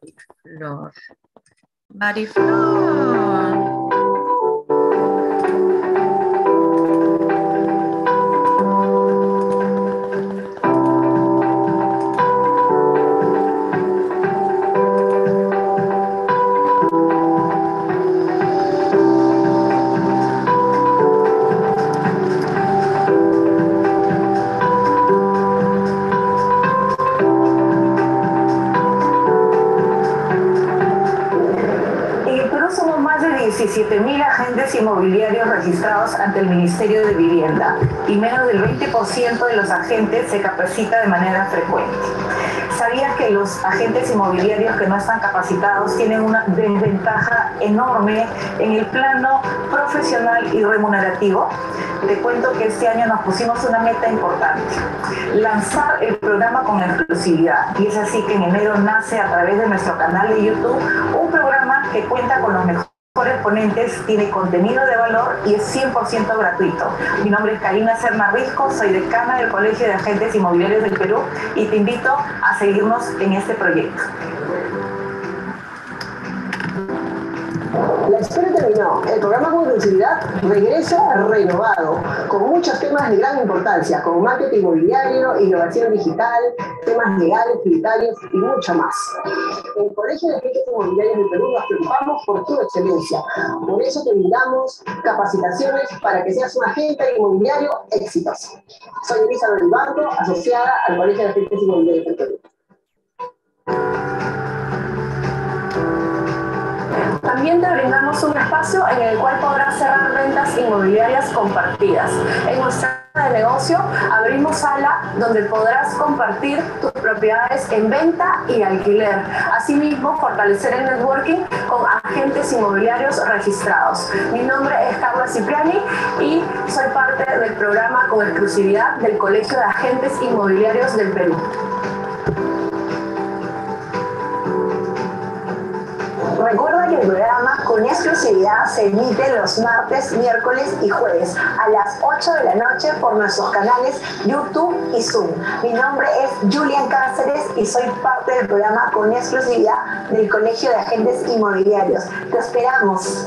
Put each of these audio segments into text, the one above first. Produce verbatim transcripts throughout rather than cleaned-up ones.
Mariflor. Mariflor. diecisiete mil agentes inmobiliarios registrados ante el Ministerio de Vivienda y menos del veinte por ciento de los agentes se capacita de manera frecuente. ¿Sabías que los agentes inmobiliarios que no están capacitados tienen una desventaja enorme en el plano profesional y remunerativo? Te cuento que este año nos pusimos una meta importante: lanzar el programa con exclusividad. Y es así que en enero nace a través de nuestro canal de YouTube un programa que cuenta con los mejores ponentes, tiene contenido de valor y es cien por ciento gratuito. Mi nombre es Karina Serna Risco, soy decana del Colegio de Agentes Inmobiliarios del Perú y te invito a seguirnos en este proyecto. La espera terminó. El programa con exclusividad regresa renovado, con muchos temas de gran importancia, como marketing inmobiliario, innovación digital, temas legales, tributarios y mucho más. En el Colegio de Agentes Inmobiliarios del Perú nos preocupamos por tu excelencia. Por eso te brindamos capacitaciones para que seas un agente inmobiliario exitoso. Soy Elisa Belibanco, asociada al Colegio de Agentes Inmobiliarios del Perú. También te brindamos un espacio en el cual podrás cerrar ventas inmobiliarias compartidas. En nuestra de negocio abrimos sala donde podrás compartir tus propiedades en venta y alquiler. Asimismo, fortalecer el networking con agentes inmobiliarios registrados. Mi nombre es Carla Cipriani y soy parte del programa con exclusividad del Colegio de Agentes Inmobiliarios del Perú. Recuerda que el programa con exclusividad se emite los martes, miércoles y jueves a las ocho de la noche por nuestros canales YouTube y Zoom. Mi nombre es Julian Cáceres y soy parte del programa con exclusividad del Colegio de Agentes Inmobiliarios. ¡Te esperamos!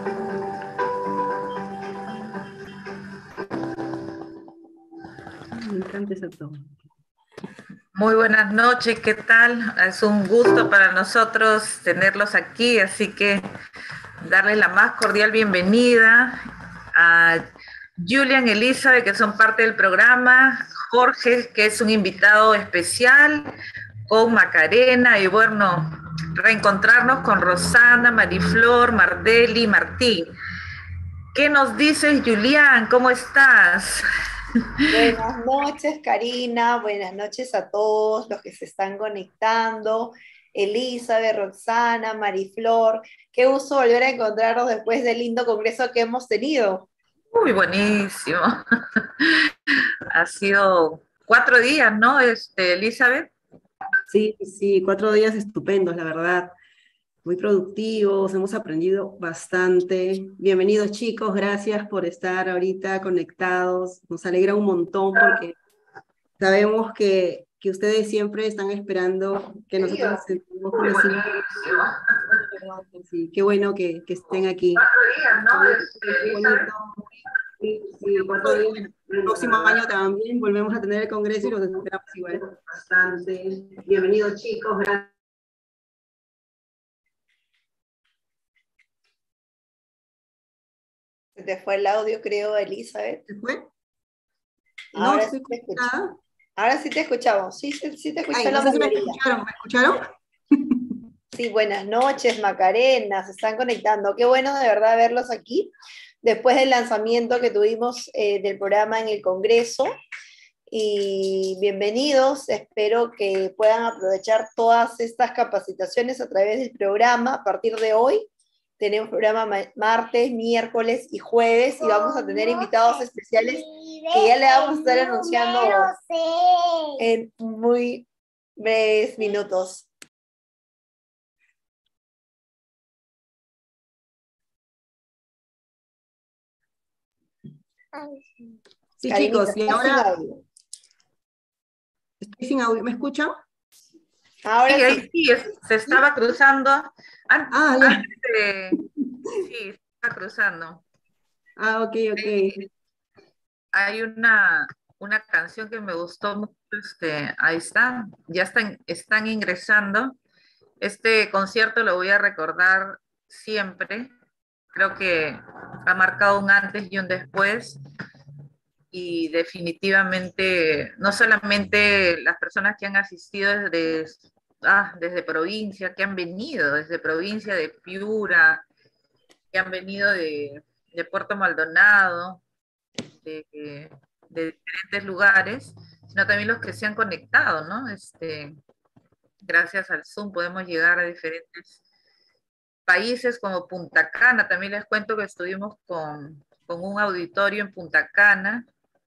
Me encanta ese tono. Muy buenas noches, ¿qué tal? Es un gusto para nosotros tenerlos aquí, así que darles la más cordial bienvenida a Julian, Elizabeth, que son parte del programa, Jorge, que es un invitado especial, con Macarena, y bueno, reencontrarnos con Rosana, Mariflor, Mardeli, Martín. ¿Qué nos dices, Julián? ¿Cómo estás? Buenas noches, Karina. Buenas noches a todos los que se están conectando. Elizabeth, Roxana, Mariflor. Qué gusto volver a encontrarnos después del lindo congreso que hemos tenido. Muy buenísimo. Ha sido cuatro días, ¿no, este, Elizabeth? Sí, sí, cuatro días estupendos, la verdad. Muy productivos, hemos aprendido bastante. Bienvenidos, chicos, gracias por estar ahorita conectados. Nos alegra un montón porque sabemos que, que ustedes siempre están esperando que nosotros nos sentamos con la cinta. Sí, qué bueno que, que estén aquí. Cuatro días, Muy bonito. Sí, sí, cuatro días. El próximo año también volvemos a tener el congreso y los esperamos igual. Bastante. Bienvenidos, chicos, gracias. Se te fue el audio, creo, Elizabeth. ¿Se fue? No, Ahora estoy sí te escucho. conectada. Ahora sí te escuchamos. Sí, sí, sí te escuché. Ay, la no sé si me mayoría. escucharon. ¿Me escucharon? Sí, buenas noches, Macarena. Se están conectando. Qué bueno de verdad verlos aquí. Después del lanzamiento que tuvimos eh, del programa en el Congreso. Y bienvenidos, espero que puedan aprovechar todas estas capacitaciones a través del programa. A partir de hoy tenemos programa martes, miércoles y jueves y vamos a tener invitados especiales que ya le vamos a estar anunciando en muy breves minutos. Sí, Karinita, chicos, y estás sin ahora audio. estoy sin audio. ¿Me escuchan? Ahora Sí, ahí sí. sí, es- se estaba cruzando. An- Ah, ya. antes de... Sí, se estaba cruzando. Ah, ok, ok. Hay una, una canción que me gustó mucho, este, ahí está, ya están, están ingresando. Este concierto lo voy a recordar siempre. Creo que ha marcado un antes y un después. Y definitivamente, no solamente las personas que han asistido desde, ah, desde provincia, que han venido desde provincia de Piura, que han venido de, de Puerto Maldonado, de, de diferentes lugares, sino también los que se han conectado, ¿no? Este, gracias al Zoom podemos llegar a diferentes países como Punta Cana. También les cuento que estuvimos con, con un auditorio en Punta Cana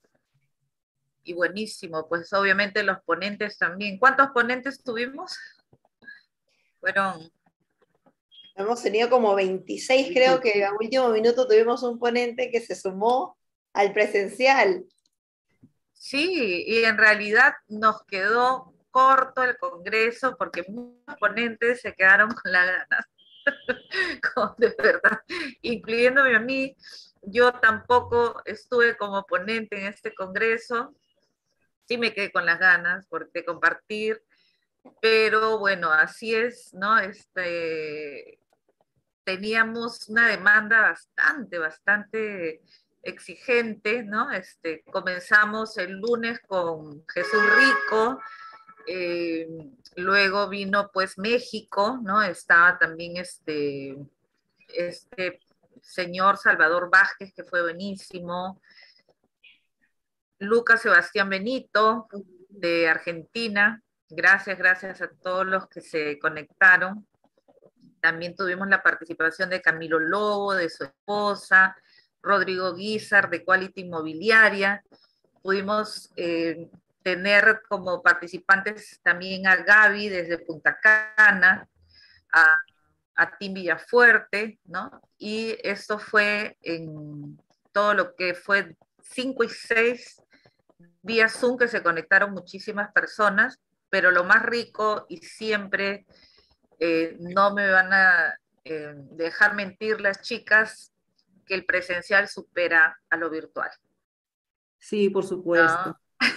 y buenísimo, pues obviamente los ponentes también. ¿Cuántos ponentes tuvimos? Fueron, Hemos tenido como veintiséis, creo que a último minuto tuvimos un ponente que se sumó al presencial. sí, y en realidad nos quedó corto el congreso porque muchos ponentes se quedaron con la gana, con, de verdad, incluyéndome a mí. Yo tampoco estuve como ponente en este congreso, sí me quedé con las ganas por, de compartir, pero bueno, así es, ¿no? Este, teníamos una demanda bastante, bastante exigente, ¿no? Este, comenzamos el lunes con Jesús Rico, eh, luego vino pues México, ¿no? Estaba también este, este señor Salvador Vázquez, que fue buenísimo, Lucas Sebastián Benito, de Argentina, gracias, gracias a todos los que se conectaron. También tuvimos la participación de Camilo Lobo, de su esposa, Rodrigo Guizar, de Quality Inmobiliaria. Pudimos eh, tener como participantes también a Gaby desde Punta Cana, a, a Tim Villafuerte, ¿no? Y esto fue en todo lo que fue cinco y seis vía Zoom, que se conectaron muchísimas personas, pero lo más rico y siempre eh, no me van a eh, dejar mentir las chicas, que el presencial supera a lo virtual, Sí, por ¿no? supuesto.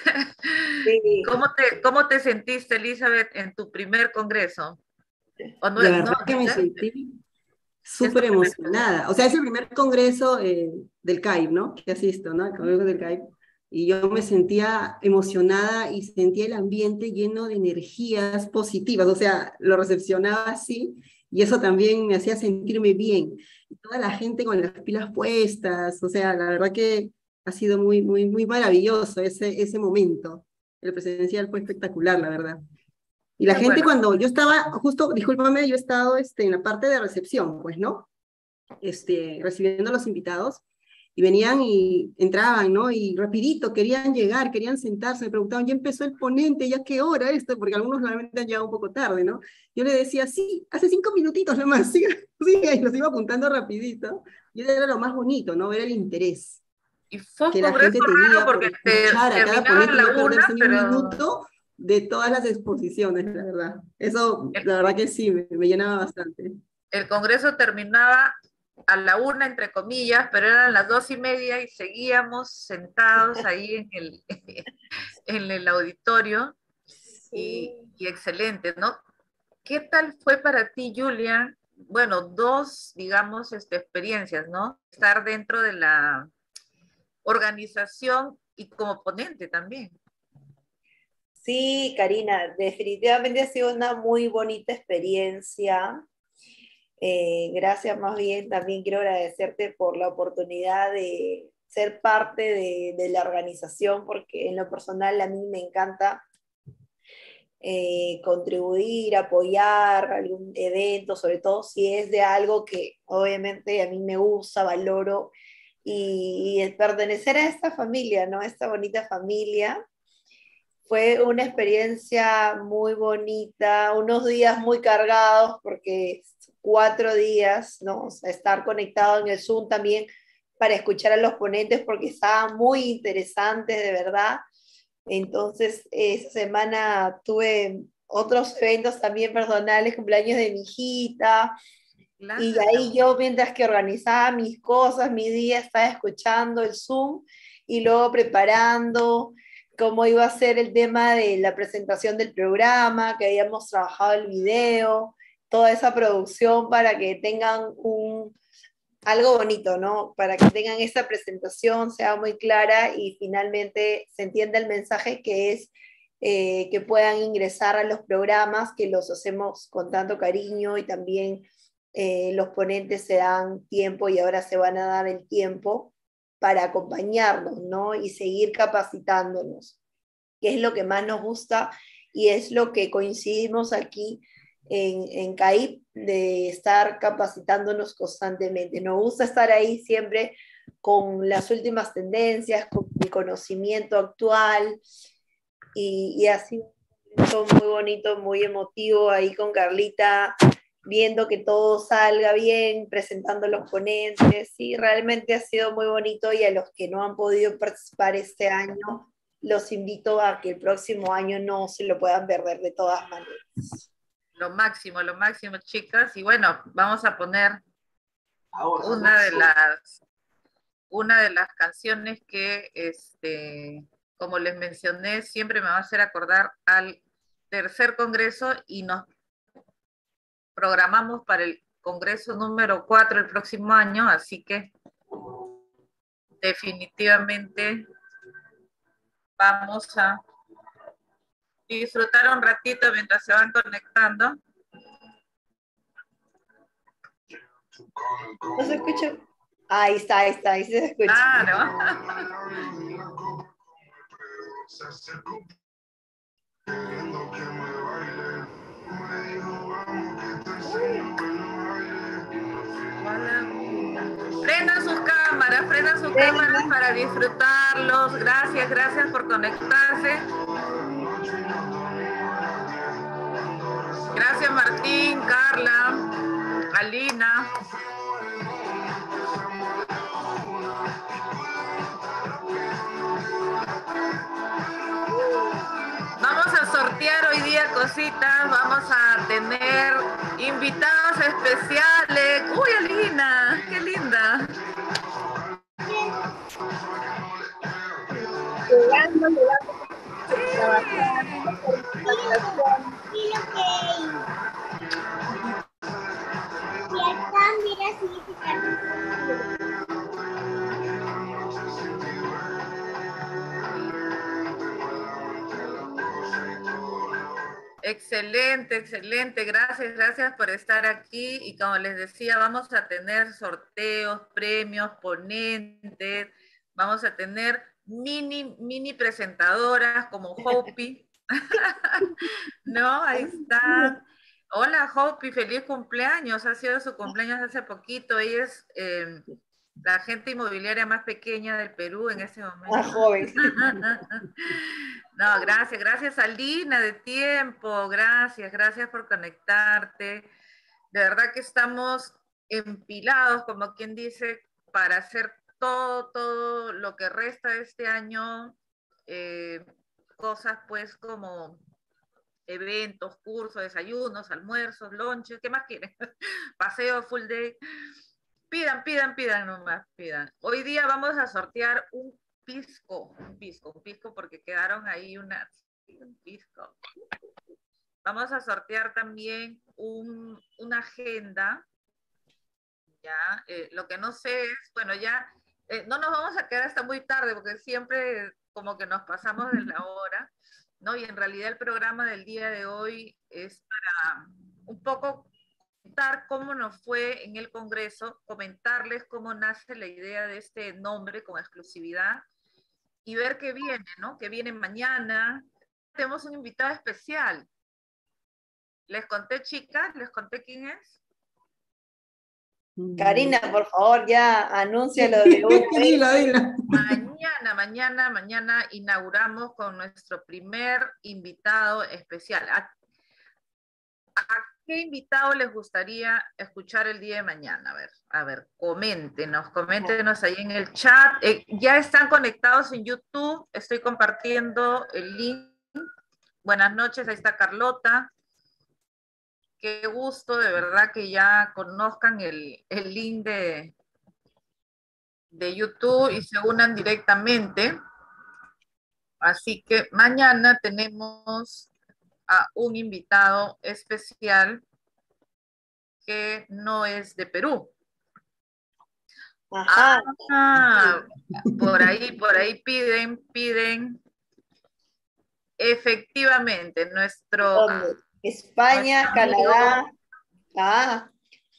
Sí. ¿Cómo te, ¿Cómo te sentiste, Elizabeth, en tu primer congreso? ¿O no, De no, verdad que me ¿es, sentí es tu súper primer? emocionada. O sea, es el primer congreso eh, del C A I B, ¿no? Que asisto, ¿no? El congreso del C A I B. Y yo me sentía emocionada y sentía el ambiente lleno de energías positivas. O sea, lo recepcionaba así y eso también me hacía sentirme bien. Y toda la gente con las pilas puestas. O sea, la verdad que ha sido muy, muy, muy maravilloso ese, ese momento. El presencial fue espectacular, la verdad. Y la Qué gente bueno. cuando yo estaba, justo, discúlpame, yo he estado este, en la parte de recepción, pues, ¿no? Este, recibiendo a los invitados, y venían y entraban, ¿no? Y rapidito querían llegar, querían sentarse, me preguntaban, ¿ya empezó el ponente? ¿Ya qué hora esto? Porque algunos realmente han llegado un poco tarde, ¿no? Yo le decía, sí, hace cinco minutitos nomás, siga, siga, y los iba apuntando rapidito, y eso era lo más bonito, ¿no? Ver el interés Y fue un que la congreso gente raro tenía por porque te, escuchar a cada terminaba a ponente y la no una, perderse ni un pero minuto de todas las exposiciones, la verdad. Eso, el, la verdad que sí, me, me llenaba bastante. el congreso terminaba a la una, entre comillas, pero eran las dos y media y seguíamos sentados ahí en el, en el auditorio y, Sí. y excelente, ¿no? ¿Qué tal fue para ti, Julia? Bueno, dos, digamos, este, experiencias, ¿no? Estar dentro de la organización y como ponente también. Sí, Karina, definitivamente ha sido una muy bonita experiencia. Eh, gracias más bien, también quiero agradecerte por la oportunidad de ser parte de, de la organización, porque en lo personal a mí me encanta eh, contribuir, apoyar algún evento, sobre todo si es de algo que obviamente a mí me gusta, valoro, y, y pertenecer a esta familia, ¿no? Esta bonita familia. Fue una experiencia muy bonita, unos días muy cargados, porque cuatro días, ¿no? O sea, estar conectado en el Zoom también para escuchar a los ponentes, porque estaban muy interesantes, de verdad. Entonces, esa semana tuve otros eventos también personales, cumpleaños de mi hijita. Claro. Y ahí yo, mientras que organizaba mis cosas, mi día, estaba escuchando el Zoom y luego preparando cómo iba a ser el tema de la presentación del programa, que habíamos trabajado el video, toda esa producción para que tengan un, algo bonito, ¿no? Para que tengan esa presentación, sea muy clara y finalmente se entienda el mensaje que es eh, que puedan ingresar a los programas, que los hacemos con tanto cariño y también eh, los ponentes se dan tiempo y ahora se van a dar el tiempo para acompañarnos, ¿no? Y seguir capacitándonos, que es lo que más nos gusta y es lo que coincidimos aquí en, en C A I P, de estar capacitándonos constantemente. Nos gusta estar ahí siempre con las últimas tendencias, con el conocimiento actual, y, y ha sido muy bonito, muy emotivo ahí con Carlita, viendo que todo salga bien, presentando los ponentes, sí, realmente ha sido muy bonito, y a los que no han podido participar este año, los invito a que el próximo año no se lo puedan perder de todas maneras. Lo máximo, lo máximo, chicas. Y bueno, vamos a poner una de las, una de las canciones que, este, como les mencioné, siempre me va a hacer acordar al tercer congreso, y nos programamos para el congreso número cuatro el próximo año, así que definitivamente vamos a disfrutar un ratito mientras se van conectando. ¿No se escucha? Ahí está, ahí está, ahí se escucha. Claro. Prendan sus cámaras, prendan sus cámaras para disfrutarlos. Gracias, gracias por conectarse. Gracias Martín, Carla, Alina. Vamos a sortear hoy día cositas, vamos a tener invitados especiales. ¡Uy, Alina! ¡Qué linda! Llegando, llegando, trabajando, y lo que y acá mira significa. Excelente, excelente. Gracias, gracias por estar aquí. Y como les decía, vamos a tener sorteos, premios, ponentes. Vamos a tener mini, mini presentadoras como Hopi. No, ahí está. Hola, Hopi, feliz cumpleaños. Ha sido su cumpleaños hace poquito. Ella es eh, la agente inmobiliaria más pequeña del Perú en ese momento. Más joven. No, gracias, gracias Alina de tiempo, gracias, gracias por conectarte. De verdad que estamos empilados, como quien dice, para hacer todo, todo lo que resta de este año, eh, cosas pues como eventos, cursos, desayunos, almuerzos, lunches, ¿qué más quieren? Paseo full day. Pidan, pidan, pidan nomás, pidan. Hoy día vamos a sortear un pisco, un pisco, un pisco porque quedaron ahí una, un pisco. Vamos a sortear también un, una agenda, ya, eh, lo que no sé es, bueno, ya, eh, no nos vamos a quedar hasta muy tarde porque siempre como que nos pasamos de la hora, ¿no? Y en realidad el programa del día de hoy es para un poco contar cómo nos fue en el Congreso, comentarles cómo nace la idea de este nombre con exclusividad y ver qué viene, ¿no? Que viene mañana. Tenemos un invitado especial. ¿Les conté, chicas? ¿Les conté quién es? Karina, por favor, ya anúncialo de una vez. Dilo, dilo. Mañana, mañana, mañana inauguramos con nuestro primer invitado especial. ¿A, a qué invitado les gustaría escuchar el día de mañana? A ver, a ver, coméntenos, coméntenos ahí en el chat. Eh, ya están conectados en YouTube, estoy compartiendo el link. buenas noches, ahí está Carlota. Qué gusto, de verdad, que ya conozcan el, el link de, de YouTube y se unan directamente. Así que mañana tenemos a un invitado especial que no es de Perú. Ajá. Ah, por ahí, por ahí piden, piden. Efectivamente, nuestro, ¿Dónde? España, nuestro Canadá. amigo, Ah,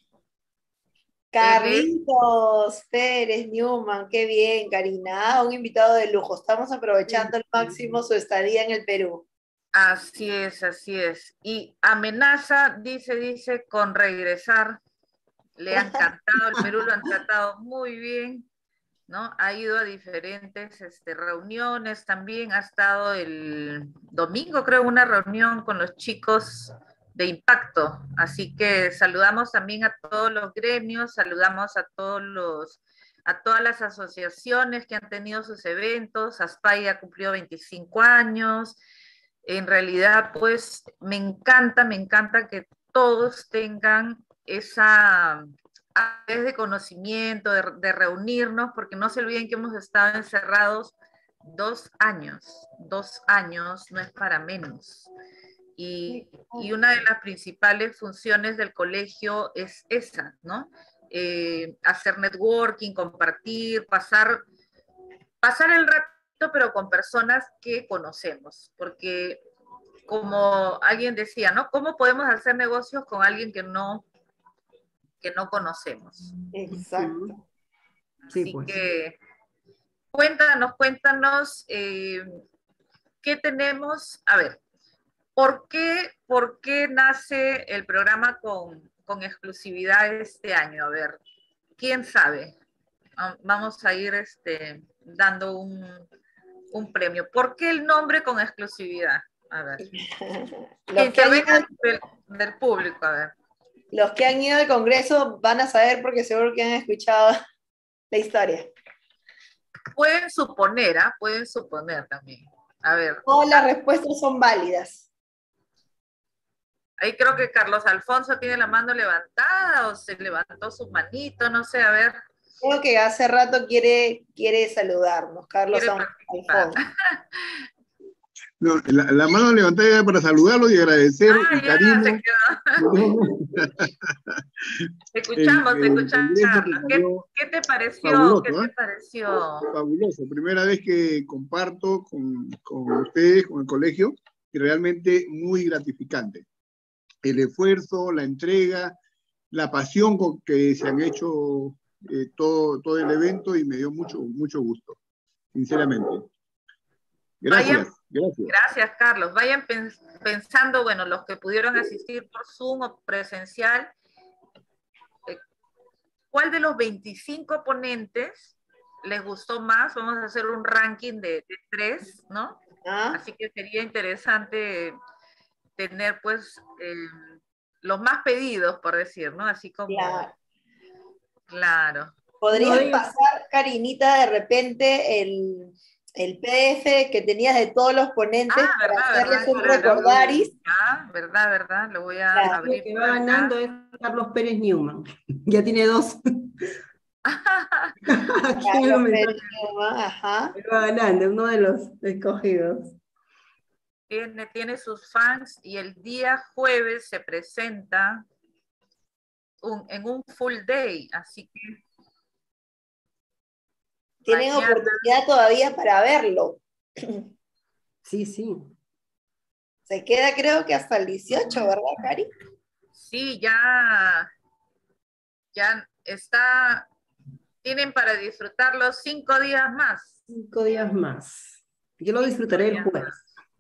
él es, Carlitos Pérez Newman, qué bien, Karina. Ah, un invitado de lujo. Estamos aprovechando al máximo su estadía en el Perú. así es, así es. Y amenaza, dice, dice, con regresar. Le ha encantado, el Perú lo han tratado muy bien, ¿no? Ha ido a diferentes este, reuniones también, ha estado el domingo, creo, una reunión con los chicos de Impacto. Así que saludamos también a todos los gremios, saludamos a todos los, a todas las asociaciones que han tenido sus eventos. Aspay ha cumplido veinticinco años. En realidad, pues, me encanta, me encanta que todos tengan esa vez de conocimiento, de, de reunirnos, porque no se olviden que hemos estado encerrados dos años, dos años no es para menos. Y, y una de las principales funciones del colegio es esa, ¿no? Eh, hacer networking, compartir, pasar, pasar el rato, pero con personas que conocemos, porque como alguien decía, ¿no? ¿Cómo podemos hacer negocios con alguien que no, que no conocemos? Exacto. Sí, Así pues. que cuéntanos, cuéntanos eh, qué tenemos. A ver, ¿por qué, por qué nace el programa con, con exclusividad este año? A ver, ¿quién sabe? Vamos a ir este, dando un, un premio. ¿Por qué el nombre con exclusividad? A ver. Que Los que han ido, intervengan del, del público, a ver. los que han ido al Congreso van a saber porque seguro que han escuchado la historia. Pueden suponer, ¿ah? ¿eh? Pueden suponer también. A ver. Todas las respuestas son válidas. Ahí creo que Carlos Alfonso tiene la mano levantada o se levantó su manito, no sé, a ver. Creo que hace rato quiere, quiere saludarnos, Carlos Quiere Alfonso. No, la, la mano levantada era para saludarlo y agradecer ah, el ya, cariño. Se quedó. Te escuchamos, el, te escuchamos, Carlos. ¿Qué, ¿Qué te pareció? Fabuloso, ¿Qué te ¿eh? pareció? Fabuloso. Primera vez que comparto con, con ustedes, con el colegio, y realmente muy gratificante. El esfuerzo, la entrega, la pasión con que se han hecho eh, todo, todo el evento y me dio mucho, mucho gusto, sinceramente. Gracias, Vayan, gracias. Gracias, Carlos. Vayan pens pensando, bueno, los que pudieron asistir por Zoom o presencial, eh, ¿cuál de los veinticinco ponentes les gustó más? Vamos a hacer un ranking de, de tres, ¿no? ¿Ah? Así que sería interesante tener, pues, eh, los más pedidos, por decir, ¿no? Así como... Claro. Claro. ¿Podrías No, pasar, Karinita, de repente el, el P D F que tenías de todos los ponentes Ah, para verdad, hacerles verdad, un claro. recordaris? Ah, verdad, verdad, lo voy a Claro. abrir. El que va ganando es Carlos Pérez Newman. Ya tiene dos. Aquí en los Carlos Pérez mensajes. Newman, ajá. Él va ganando, uno de los escogidos. Tiene, tiene sus fans y el día jueves se presenta un, en un full day, así que Tienen mañana, oportunidad todavía para verlo. Sí, sí. Se queda creo que hasta el dieciocho, ¿verdad, Cari? sí, ya, ya está, tienen para disfrutarlo cinco días más. Cinco días más. Yo lo disfrutaré el jueves.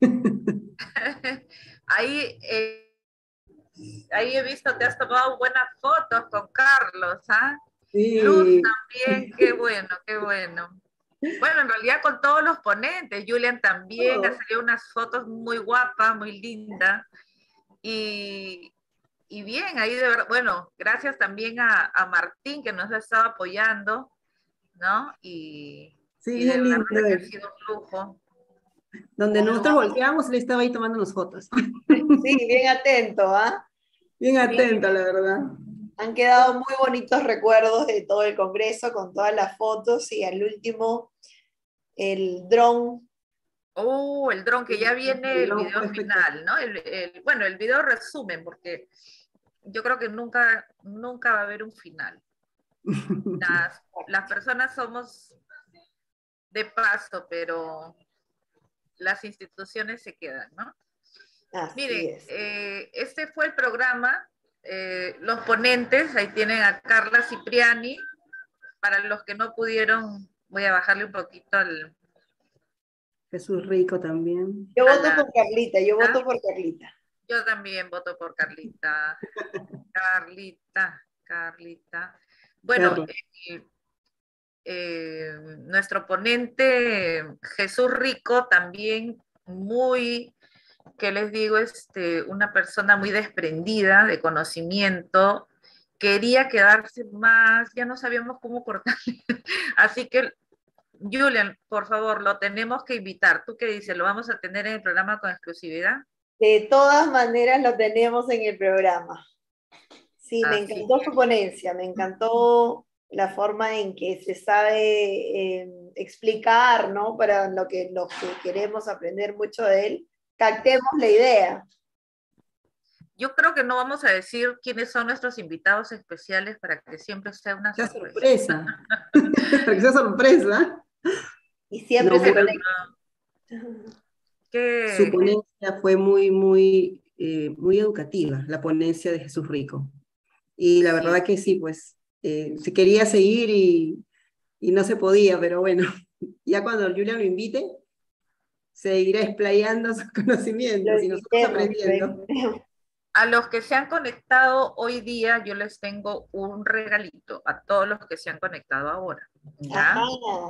Ahí, eh, ahí he visto, te has tomado buenas fotos con Carlos, ¿ah? Sí. Luz también, qué bueno, qué bueno. Bueno, en realidad con todos los ponentes, Julian también, ha salido unas fotos muy guapas, muy lindas. Y, y bien, ahí de verdad, bueno, gracias también a, a Martín que nos ha estado apoyando, ¿no? Y, Sí, y de bien verdad lindo. que ha sido un lujo. Donde Bueno, nosotros volteábamos, él estaba ahí tomándonos fotos. sí, bien atento, ¿ah? Bien Bien, atento, la verdad. han quedado muy bonitos recuerdos de todo el Congreso con todas las fotos y al último el dron. Oh, el dron, que ya viene El el dron video fue espectacular. final, ¿no? El, el- bueno, el video resumen, porque yo creo que nunca, nunca va a haber un final. Las, las personas somos de paso, pero las instituciones se quedan, ¿no? Así Miren, es. eh, este fue el programa. Eh, los ponentes, ahí tienen a Carla Cipriani. Para los que no pudieron, voy a bajarle un poquito al, Jesús Rico también. Yo a voto la... por Carlita, yo ¿Ah? voto por Carlita. Yo también voto por Carlita. Carlita, Carlita. Bueno, Carlos. eh, eh, nuestro ponente Jesús Rico también muy, ¿qué les digo? Este, una persona muy desprendida de conocimiento, quería quedarse más, ya no sabíamos cómo cortarle. Así que, Julian, por favor, lo tenemos que invitar. ¿Tú qué dices? ¿Lo vamos a tener en el programa con exclusividad? De todas maneras lo tenemos en el programa. Sí, me Así encantó que, su ponencia, me encantó la forma en que se sabe eh, explicar, ¿no? Para lo que, los que queremos aprender mucho de él, captemos la idea. yo creo que no vamos a decir quiénes son nuestros invitados especiales para que siempre sea una Sea sorpresa. sorpresa. Para que sea sorpresa. Y siempre No, se Pero muy- conecta. su que ponencia fue muy, muy, eh, muy educativa, la ponencia de Jesús Rico. Y la sí, verdad que sí, pues, eh, se quería seguir y, y no se podía, pero bueno, ya cuando Julia lo invite, seguirá explayando sus Lo conocimientos y nosotros invitemos, lo aprendiendo. invitemos. a los que se han conectado hoy día, yo les tengo un regalito a todos los que se han conectado ahora. Ajá. ¿Ya?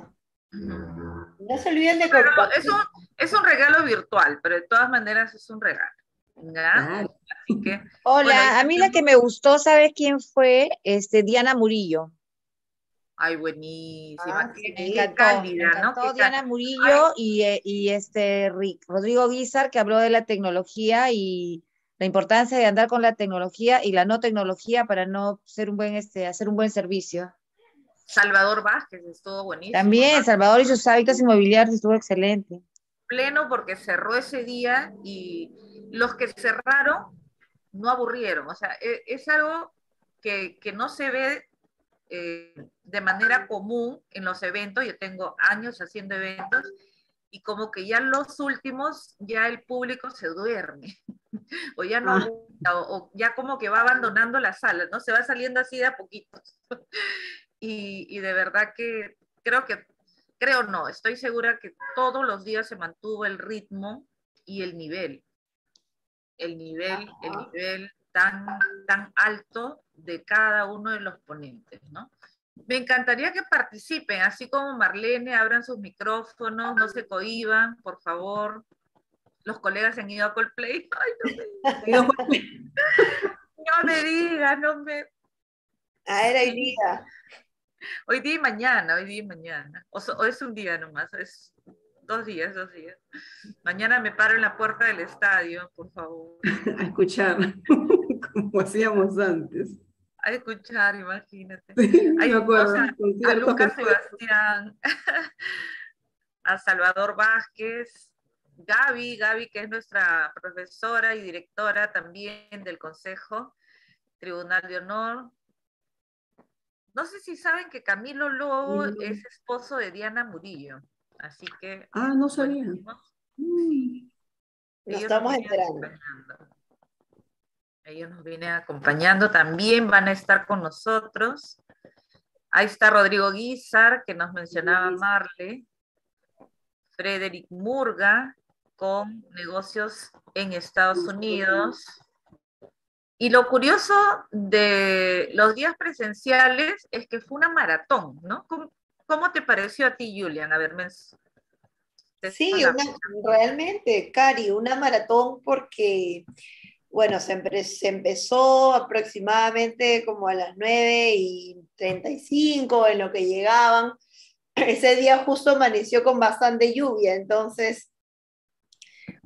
Ujú. No se olviden de Pero es compartir. un, es un regalo virtual, pero de todas maneras es un regalo. ¿Ya? Claro. Así que, Hola, bueno, ahí a mí la que me tenemos- gustó, ¿sabes quién fue? Este, Diana Murillo. Ay, buenísima. Ah, Qué, Me sí. qué encantó, me cálida, ¿no? encantó Qué cal- Diana Ay, Murillo y, eh, y este Rick- Rodrigo Guizar, que habló de la tecnología y la importancia de andar con la tecnología y la no tecnología para no ser un buen, este, hacer un buen servicio. Salvador Vázquez estuvo buenísimo, También ¿no? Salvador y sus hábitos inmobiliarios estuvo excelente. Pleno porque cerró ese día y los que cerraron no aburrieron. O sea, e- es algo que, que no se ve eh, de manera común en los eventos. Yo tengo años haciendo eventos y como que ya los últimos, ya el público se duerme o ya no Ah, aguanta, o, o ya como que va abandonando la sala, ¿no? Se va saliendo así de a poquitos. Y, y de verdad que creo que, creo no, estoy segura que todos los días se mantuvo el ritmo y el nivel, el nivel, el Ajá. nivel tan, tan alto de cada uno de los ponentes, ¿no? Me encantaría que participen, así como Marlene, abran sus micrófonos, no se cohiban, por favor. Los colegas se han ido a Coldplay. Ay, no me, Dios, no me digas, no me... Ah, era hoy Sí. día. Hoy día y mañana, hoy día y mañana. O, so- o es un día nomás, es dos días, dos días. Mañana me paro en la puerta del estadio, por favor. a escuchar, como hacíamos antes. A escuchar, imagínate. Sí, Ahí me tenemos acuerdo. a, a conciertos Lucas después. Sebastián, a Salvador Vázquez, Gaby, Gaby que es nuestra profesora y directora también del Consejo Tribunal de Honor. No sé si saben que Camilo Lobo es esposo de Diana Murillo, así que Ah, no sabía. buenísimo. Mm. Nos Ellos estamos nos vienen enterando. acompañando. Ellos nos vienen acompañando, también van a estar con nosotros. Ahí está Rodrigo Guizar, que nos mencionaba Marle. Frederick Murga, con negocios en Estados Unidos. Y lo curioso de los días presenciales es que fue una maratón, ¿no? ¿Cómo, cómo te pareció a ti, Julian? A ver, me... Sí, una, realmente, Cari, una maratón porque, bueno, se, empe- se empezó aproximadamente como a las nueve y treinta y cinco en lo que llegaban. Ese día justo amaneció con bastante lluvia, entonces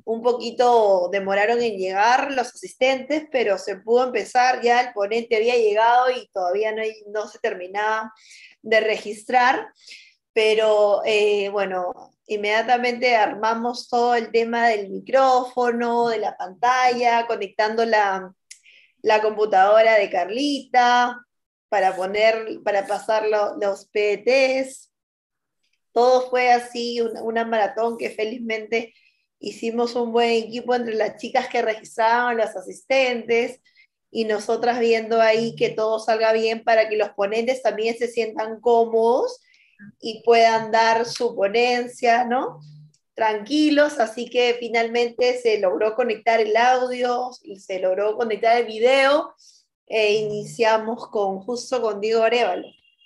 un poquito demoraron en llegar los asistentes, pero se pudo empezar, ya el ponente había llegado y todavía no, hay- no se terminaba de registrar, pero eh, bueno, inmediatamente armamos todo el tema del micrófono, de la pantalla, conectando la, la computadora de Carlita para poner, para pasar lo- los P E Ts. Todo fue así, una, una maratón que felizmente hicimos un buen equipo entre las chicas que registraban, los asistentes, y nosotras viendo ahí que todo salga bien para que los ponentes también se sientan cómodos y puedan dar su ponencia, ¿no? Tranquilos, así que finalmente se logró conectar el audio y se logró conectar el video e iniciamos con justo con Diego Arevalo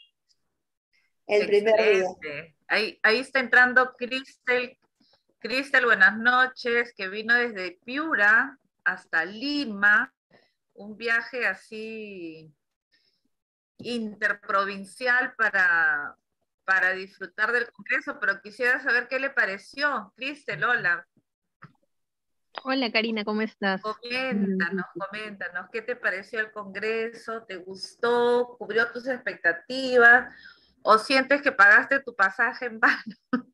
el primer día. Excelente. Ahí, ahí está entrando Cristel. Cristel, buenas noches, que vino desde Piura hasta Lima, un viaje así interprovincial para, para disfrutar del Congreso, pero quisiera saber qué le pareció. Cristel, hola. Hola Karina, ¿cómo estás? Coméntanos, coméntanos, ¿qué te pareció el Congreso? ¿Te gustó? ¿Cubrió tus expectativas? ¿O sientes que pagaste tu pasaje en vano?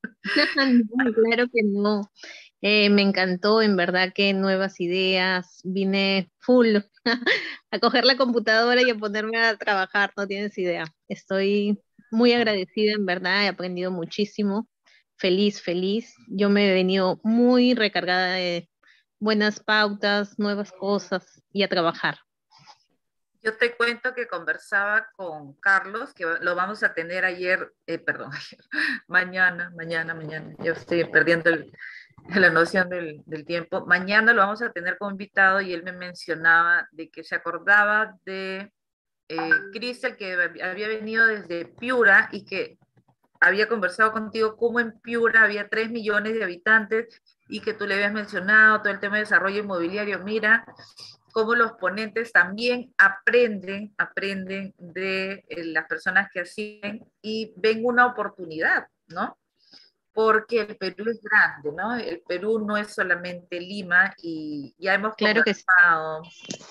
No, claro que no. Eh, me encantó, en verdad, que nuevas ideas. Vine full a coger la computadora y a ponerme a trabajar, no tienes idea. Estoy muy agradecida, en verdad, he aprendido muchísimo. Feliz, feliz. Yo me he venido muy recargada de buenas pautas, nuevas cosas y a trabajar. Yo te cuento que conversaba con Carlos, que lo vamos a tener ayer, eh, perdón, ayer, mañana, mañana, mañana. Yo estoy perdiendo el, la noción del, del tiempo. Mañana lo vamos a tener como invitado y él me mencionaba de que se acordaba de eh, Cristel, que había venido desde Piura y que había conversado contigo cómo en Piura había tres millones de habitantes y que tú le habías mencionado todo el tema de desarrollo inmobiliario. Mira cómo los ponentes también aprenden, aprenden de eh, las personas que asisten y ven una oportunidad, ¿no? Porque el Perú es grande, ¿no? El Perú no es solamente Lima y ya hemos Claro que sí. conversado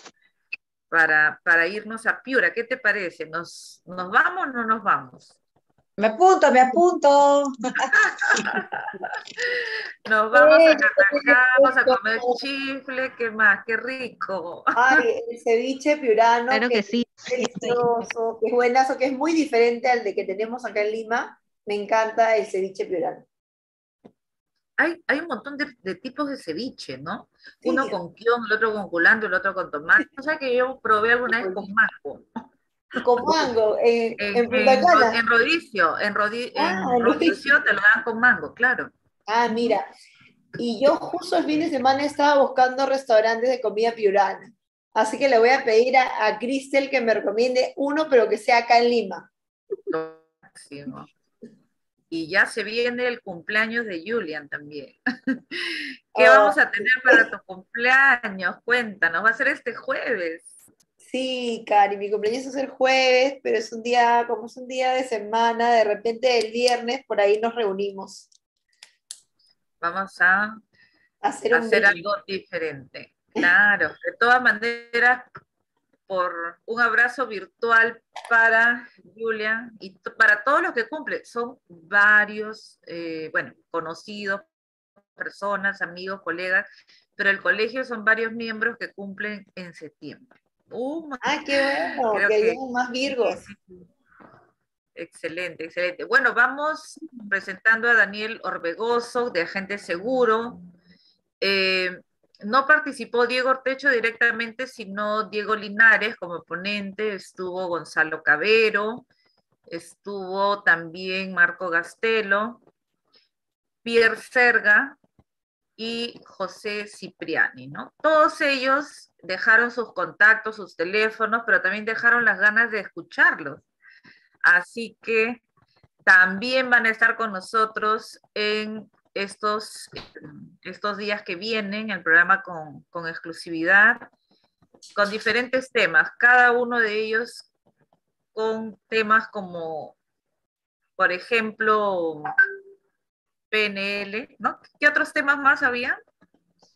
para, para irnos a Piura. ¿Qué te parece? ¿Nos, nos vamos o no nos vamos? Me apunto, me apunto. Nos vamos a Catacá, vamos a comer chifle, ¿qué más? ¡Qué rico! Ay, el ceviche piurano, Claro que que es sí. delicioso, que es buenazo, que es muy diferente al de que tenemos acá en Lima. Me encanta el ceviche piurano. Hay, hay un montón de, de tipos de ceviche, ¿no? Sí, Uno con kion, el otro con culantro, el otro con tomate. O sea que yo probé alguna vez con mango. con mango, en, En, en Punta en, ro- Cana. en rodicio, en, rodi- Ah, en Luis. rodicio te lo dan con mango, claro. Ah, mira. Y yo justo el fin de semana estaba buscando restaurantes de comida piurana. Así que le voy a pedir a, a Cristel que me recomiende uno, pero que sea acá en Lima. Lo máximo. Y ya se viene el cumpleaños de Julian también. ¿Qué Oh, vamos a tener para tu cumpleaños? Cuéntanos, va a ser este jueves. sí, Cari, mi cumpleaños es el jueves, pero es un día, como es un día de semana, de repente el viernes por ahí nos reunimos Vamos a a hacer un hacer brindis. algo diferente. Claro, de todas maneras, por un abrazo virtual para Julian y t- para todos los que cumplen. Son varios, eh, bueno, conocidos, personas, amigos, colegas, pero el colegio son varios miembros que cumplen en septiembre. Uh, Ah, qué bueno, creo que que hayan más sí, Virgos. sí, sí. Excelente, excelente. Bueno, vamos presentando a Daniel Orbegoso, de Agente Seguro. Eh, no participó Diego Ortecho directamente, sino Diego Linares como ponente, estuvo Gonzalo Cabero, estuvo también Marco Gastelo, Pierre Serga y José Cipriani, ¿no? Todos ellos dejaron sus contactos, sus teléfonos, pero también dejaron las ganas de escucharlos. Así que también van a estar con nosotros en estos, estos días que vienen, el programa con, con exclusividad, con diferentes temas, cada uno de ellos con temas como, por ejemplo, P N L, ¿no? ¿Qué otros temas más había?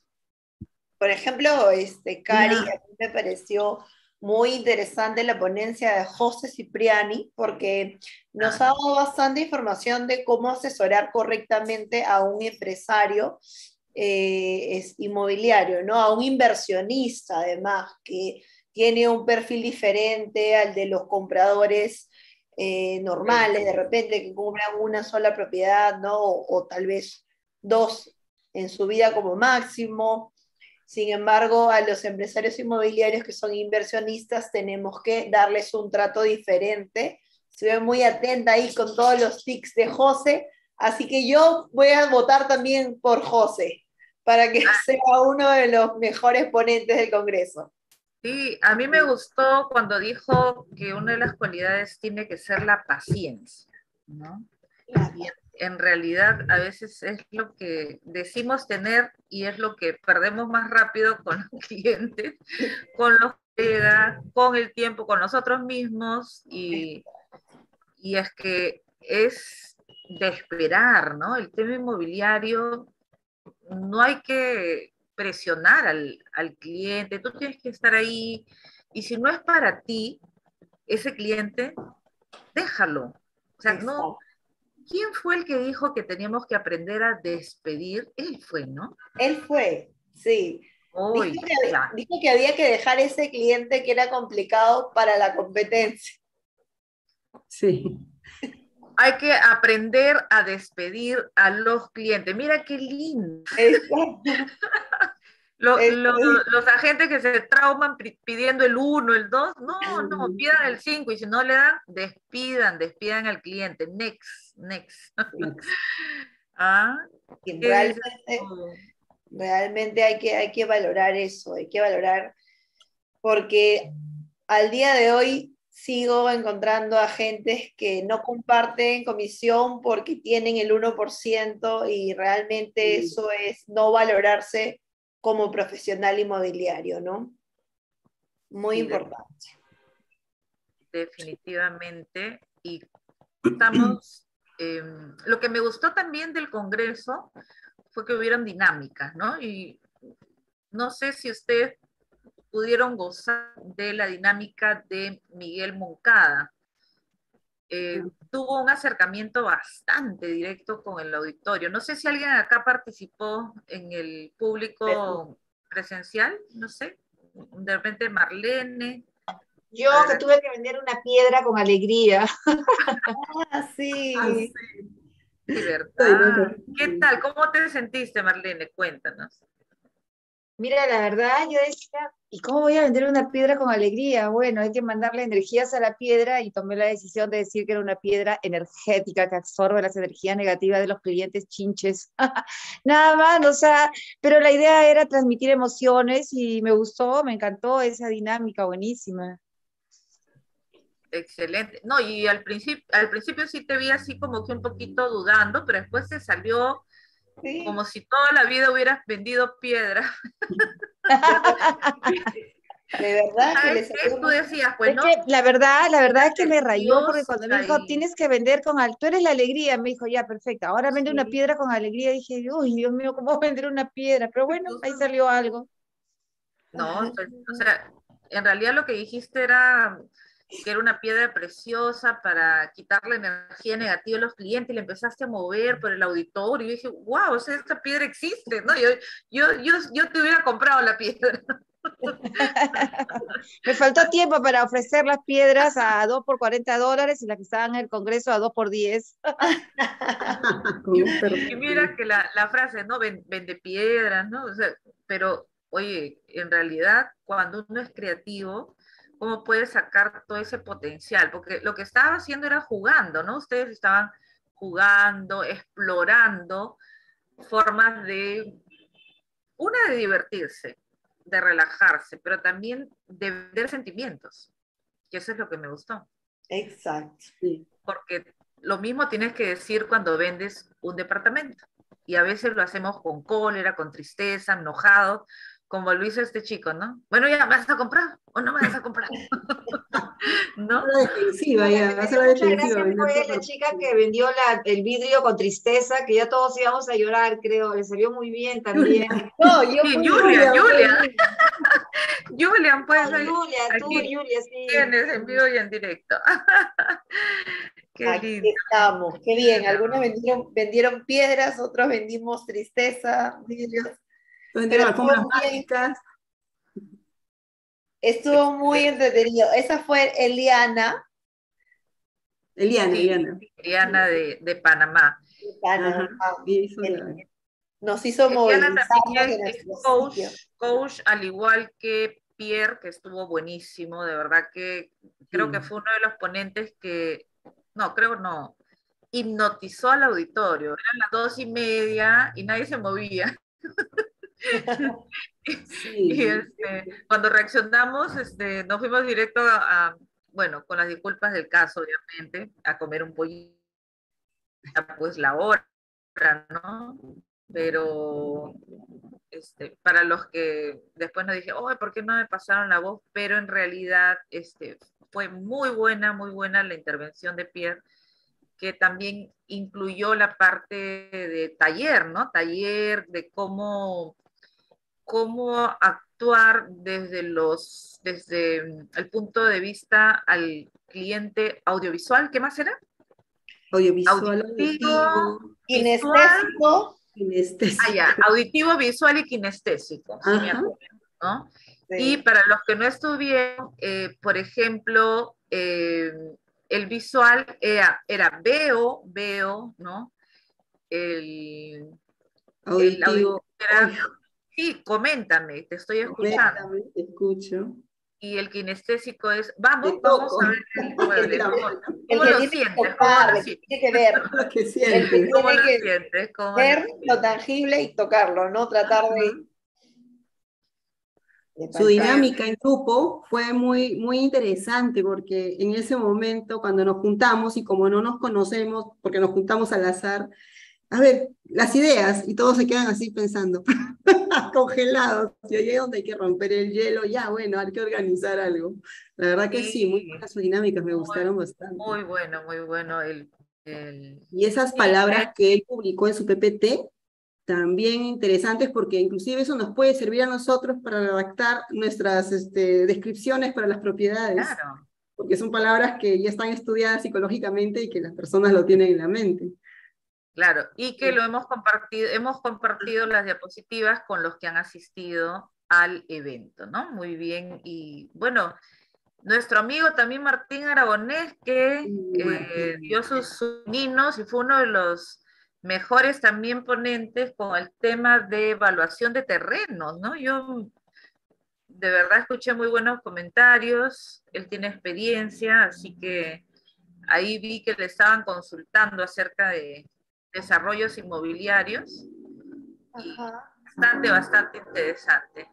por ejemplo, este, Cari, Ya. a mí me pareció muy interesante la ponencia de José Cipriani, porque nos ha dado bastante información de cómo asesorar correctamente a un empresario eh, es inmobiliario, ¿no? A un inversionista, además, que tiene un perfil diferente al de los compradores eh, normales, de repente que compran una sola propiedad, ¿no? O, o tal vez dos en su vida como máximo. Sin embargo, a los empresarios inmobiliarios que son inversionistas tenemos que darles un trato diferente. Estuve muy atenta ahí con todos los tics de José, así que yo voy a votar también por José, para que sea uno de los mejores ponentes del Congreso. Sí, a mí me gustó cuando dijo que una de las cualidades tiene que ser la paciencia, ¿no? Y en realidad a veces es lo que decimos tener y es lo que perdemos más rápido con los clientes, con los colegas, con el tiempo, con nosotros mismos, y, y es que es de esperar, ¿no? El tema inmobiliario, no hay que presionar al, al cliente, tú tienes que estar ahí, y si no es para ti, ese cliente, déjalo. O sea, no, ¿quién fue el que dijo que teníamos que aprender a despedir? Él fue, ¿no? Él fue, sí. Hoy, Dijo que, había, dijo que había que dejar ese cliente que era complicado para la competencia. Sí. Hay que aprender a despedir a los clientes. Mira qué lindo. Lo, lo, los agentes que se trauman pidiendo el uno, el dos, no, no, pidan el cinco, y si no le dan, despidan, despidan al cliente. Next, next. ¿Ah? Realmente, realmente hay que, hay que valorar eso, hay que valorar, porque al día de hoy sigo encontrando agentes que no comparten comisión porque tienen el uno por ciento y realmente sí. Eso es no valorarse como profesional inmobiliario, ¿no? Muy sí, importante. Definitivamente. Y estamos, eh, lo que me gustó también del Congreso fue que hubieron dinámicas, ¿no? Y no sé si ustedes pudieron gozar de la dinámica de Miguel Moncada. Eh, tuvo un acercamiento bastante directo con el auditorio. No sé si alguien acá participó en el público presencial, no sé, de repente Marlene. Yo que tuve que vender una piedra con alegría. Ah, sí. Ah, sí. Sí, ¿verdad? ¿Qué tal? ¿Cómo te sentiste, Marlene? Cuéntanos. Mira, la verdad, yo decía, ¿y cómo voy a vender una piedra con alegría? Bueno, hay que mandarle energías a la piedra y tomé la decisión de decir que era una piedra energética que absorbe las energías negativas de los clientes chinches. Nada más, o sea, pero la idea era transmitir emociones y me gustó, me encantó esa dinámica buenísima. Excelente. No, y al principio, al principio sí te vi así como que un poquito dudando, pero después te salió sí. Como si toda la vida hubieras vendido piedra. De verdad que les tú decías, pues es no. Que la verdad, la verdad es que me rayó porque cuando me dijo, tienes que vender con al, tú eres la alegría, me dijo, ya, perfecto, ahora vende sí. una piedra con alegría. Dije, uy, Dios mío, ¿cómo vender una piedra? Pero bueno, ahí salió algo. No, o sea, en realidad lo que dijiste era que era una piedra preciosa para quitar la energía negativa de los clientes, y le empezaste a mover por el auditorio, y dije, wow, o sea, esta piedra existe, ¿no? Yo, yo, yo, yo te hubiera comprado la piedra. Me faltó tiempo para ofrecer las piedras a dos por cuarenta dólares y las que estaban en el Congreso a dos por diez. y, y mira que la, la frase, ¿no? Vende piedras, ¿no? O sea, pero, oye, en realidad, cuando uno es creativo, ¿cómo puede sacar todo ese potencial? Porque lo que estaba haciendo era jugando, ¿no? Ustedes estaban jugando, explorando formas de, una de divertirse, de relajarse, pero también de vender sentimientos, que eso es lo que me gustó. Exacto. Sí. Porque lo mismo tienes que decir cuando vendes un departamento, y a veces lo hacemos con cólera, con tristeza, enojado, como lo hizo este chico, ¿no? Bueno, ya, ¿me vas a comprar o no me vas a comprar? ¿no? La defensiva, ya, Me hace dio la mucha defensiva. gracia fue vender la por- chica que vendió la, el vidrio con tristeza, que ya todos íbamos a llorar, creo. Le salió muy bien también. No, yo Sí, fui Julia, Julia, Julia, Julian, pues No, ahí- Julia, tú, aquí Julia, sí. tienes en vivo y en directo. Qué Aquí lindo. estamos, qué bien. Algunos vendieron, vendieron piedras, otros vendimos tristeza, vidrios. vendieron Pero alfombras estuvo bien, mágicas. estuvo muy entretenido. Esa fue Eliana, Eliana, Sí, Eliana. Eliana de, de Panamá. de Panamá. Ajá. Y hizo El- la- Nos hizo Eliana movilizarnos también en es nuestro coach, sitio. coach, al igual que Pierre, que estuvo buenísimo, de verdad que creo Sí. que fue uno de los ponentes que, no, creo no, hipnotizó al auditorio. Eran las dos y media y nadie se movía. Y Sí. este, cuando reaccionamos, este, nos fuimos directo a, a, bueno, con las disculpas del caso, obviamente, a comer un pollito, pues la hora, ¿no? Pero este, para los que después nos dije, oh, ¿por qué no me pasaron la voz? Pero en realidad este, fue muy buena, muy buena la intervención de Pierre, que también incluyó la parte de taller, ¿no? Taller de cómo, cómo actuar desde, los, desde el punto de vista al cliente audiovisual. ¿Qué más era? Audiovisual, Auditivo, auditivo, visual. Kinestésico. kinestésico. Ah, ya, auditivo, visual y kinestésico, sí me Ajá. acuerdo, ¿no? Sí. Y para los que no estuvieron, eh, por ejemplo, eh, el visual era, era veo, veo, ¿no? El, el Auditivo. auditivo era, Ay, sí, coméntame, te estoy escuchando. coméntame, te escucho. Y el kinestésico es, vamos, Te vamos toco. a ver el mueble, La ¿cómo, mano. El cómo que lo tiene que sientes? ¿Cómo tocar, lo el que sientes? tiene que ver, Lo que el que sientes. ¿Cómo tiene lo que sientes? ¿Cómo lo ver sientes? lo tangible y tocarlo, ¿no? Tratar de, Ajá. de Su palpar. dinámica en grupo fue muy, muy interesante porque en ese momento cuando nos juntamos y como no nos conocemos, porque nos juntamos al azar, a ver, las ideas y todos se quedan así pensando, congelados, y ahí es donde hay que romper el hielo, ya bueno, hay que organizar algo. La verdad que sí, muy Sí, buenas sus dinámicas, me muy, gustaron bastante. muy bueno, muy bueno el, el... Y esas Sí, palabras eh, que él publicó en su P P T, también interesantes porque inclusive eso nos puede servir a nosotros para redactar nuestras este, descripciones para las propiedades, claro, porque son palabras que ya están estudiadas psicológicamente y que las personas lo tienen en la mente. claro. Y que lo hemos compartido, hemos compartido las diapositivas con los que han asistido al evento, ¿no? Muy bien. Y bueno, nuestro amigo también Martín Aragonés, que Uh, eh, Martín. dio sus, sus ninos y fue uno de los mejores también ponentes con el tema de evaluación de terrenos, ¿no? Yo de verdad escuché muy buenos comentarios, él tiene experiencia, así que ahí vi que le estaban consultando acerca de desarrollos inmobiliarios y Ajá. bastante, bastante interesante.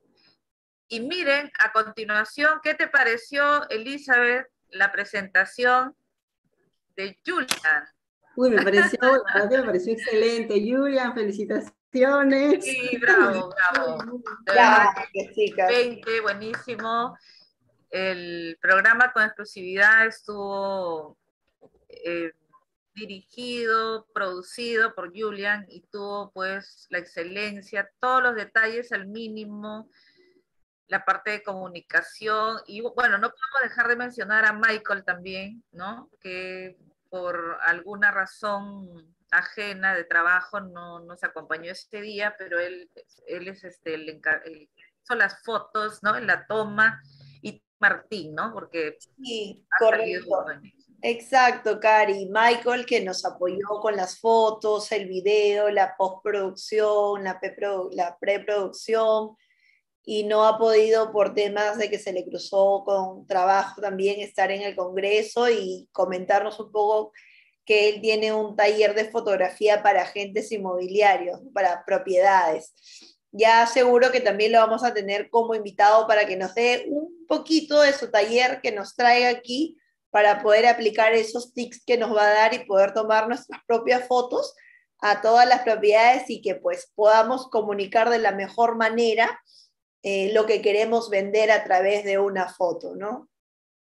Y miren, a continuación, ¿qué te pareció, Elizabeth, la presentación de Julian? Uy, me pareció, la verdad que me pareció excelente. Julian, felicitaciones. Sí, bravo, bravo. De verdad Gracias, que chicas. veinte, buenísimo. El programa con exclusividad estuvo eh, dirigido, producido por Julian y tuvo pues la excelencia, todos los detalles al mínimo, la parte de comunicación y bueno, no podemos dejar de mencionar a Michael también, ¿no? Que por alguna razón ajena de trabajo no nos acompañó este día, pero él, él es este, el, el hizo las fotos, ¿no? En la toma, y Martín, ¿no? Porque Sí, ha salido correcto. buenísimo. Exacto, Cari. Michael que nos apoyó con las fotos, el video, la postproducción, la, la preproducción, y no ha podido por temas de que se le cruzó con trabajo también estar en el Congreso y comentarnos un poco que él tiene un taller de fotografía para agentes inmobiliarios, para propiedades. Ya seguro que también lo vamos a tener como invitado para que nos dé un poquito de su taller, que nos traiga aquí para poder aplicar esos tips que nos va a dar y poder tomar nuestras propias fotos a todas las propiedades y que pues podamos comunicar de la mejor manera eh, lo que queremos vender a través de una foto, ¿no?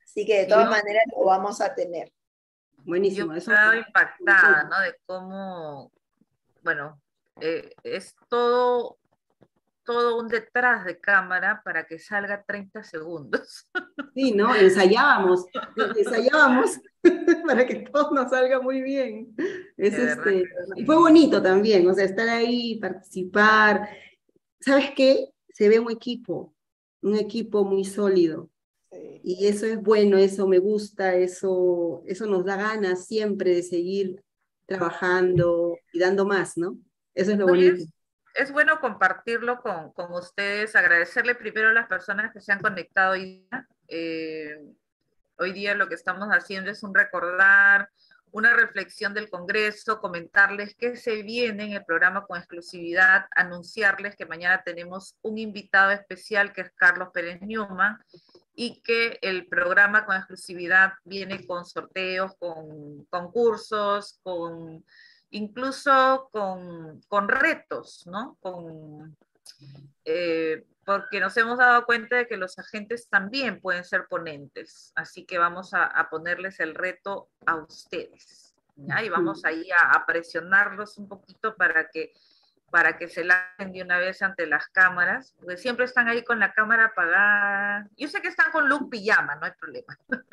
Así que de Sí, todas yo- maneras lo vamos a tener. Buenísimo. Yo he Eso quedado impactada, ¿no? De cómo, bueno, eh, es todo, todo un detrás de cámara para que salga treinta segundos. sí, ¿no? Ensayábamos, ensayábamos para que todo nos salga muy bien. Es De verdad este, que y fue sí. bonito también, o sea, estar ahí, participar. ¿Sabes qué? Se ve un equipo, un equipo muy sólido. Sí. Y eso es bueno, eso me gusta, eso, eso nos da ganas siempre de seguir trabajando y dando más, ¿no? Eso es lo No, y bonito. es, es bueno compartirlo con, con ustedes, agradecerle primero a las personas que se han conectado hoy día. Eh, hoy día lo que estamos haciendo es un recordar, una reflexión del Congreso, comentarles qué se viene en el programa con exclusividad, anunciarles que mañana tenemos un invitado especial que es Carlos Pérez Newman y que el programa con exclusividad viene con sorteos, con concursos, con incluso con, con retos, ¿no? Con, eh, porque nos hemos dado cuenta de que los agentes también pueden ser ponentes, así que vamos a, a ponerles el reto a ustedes, ¿ya? Y vamos ahí a, a presionarlos un poquito para que, para que se lancen de una vez ante las cámaras, porque siempre están ahí con la cámara apagada. Yo sé que están con look pijama, no hay problema,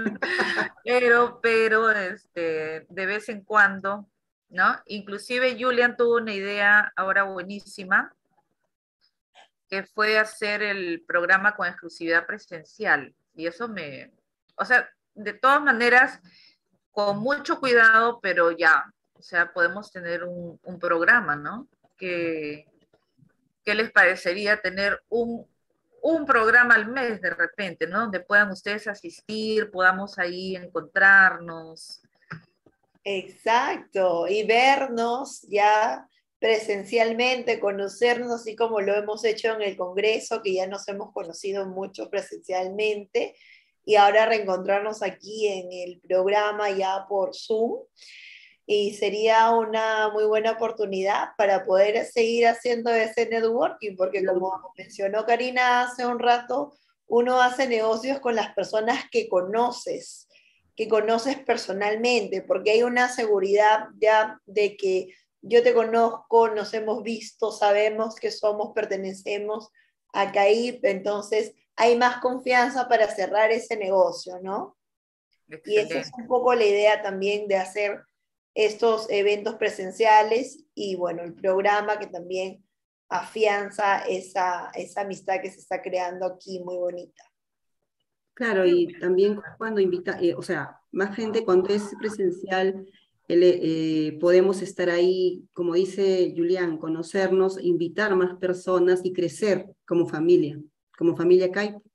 pero, pero este, de vez en cuando, ¿no? Inclusive Julian tuvo una idea ahora buenísima, que fue hacer el programa con exclusividad presencial. Y eso me, o sea, de todas maneras, con mucho cuidado, pero ya, o sea, podemos tener un, un programa, ¿no? Que, ¿Qué les parecería tener un, un programa al mes de repente, ¿no? Donde puedan ustedes asistir, podamos ahí encontrarnos. Exacto, y vernos ya presencialmente, conocernos así como lo hemos hecho en el Congreso, que ya nos hemos conocido mucho presencialmente, y ahora reencontrarnos aquí en el programa ya por Zoom. Y sería una muy buena oportunidad para poder seguir haciendo ese networking, porque como mencionó Karina hace un rato, uno hace negocios con las personas que conoces, que conoces personalmente, porque hay una seguridad ya de que yo te conozco, nos hemos visto, sabemos que somos, pertenecemos a C A I P, entonces hay más confianza para cerrar ese negocio, ¿no? Excelente. Y esa es un poco la idea también de hacer estos eventos presenciales y bueno, el programa que también afianza esa, esa amistad que se está creando aquí, muy bonita. Claro, y también cuando invita, eh, o sea, más gente cuando es presencial, el, eh, podemos estar ahí, como dice Julián, conocernos, invitar más personas y crecer como familia, como familia C A I P.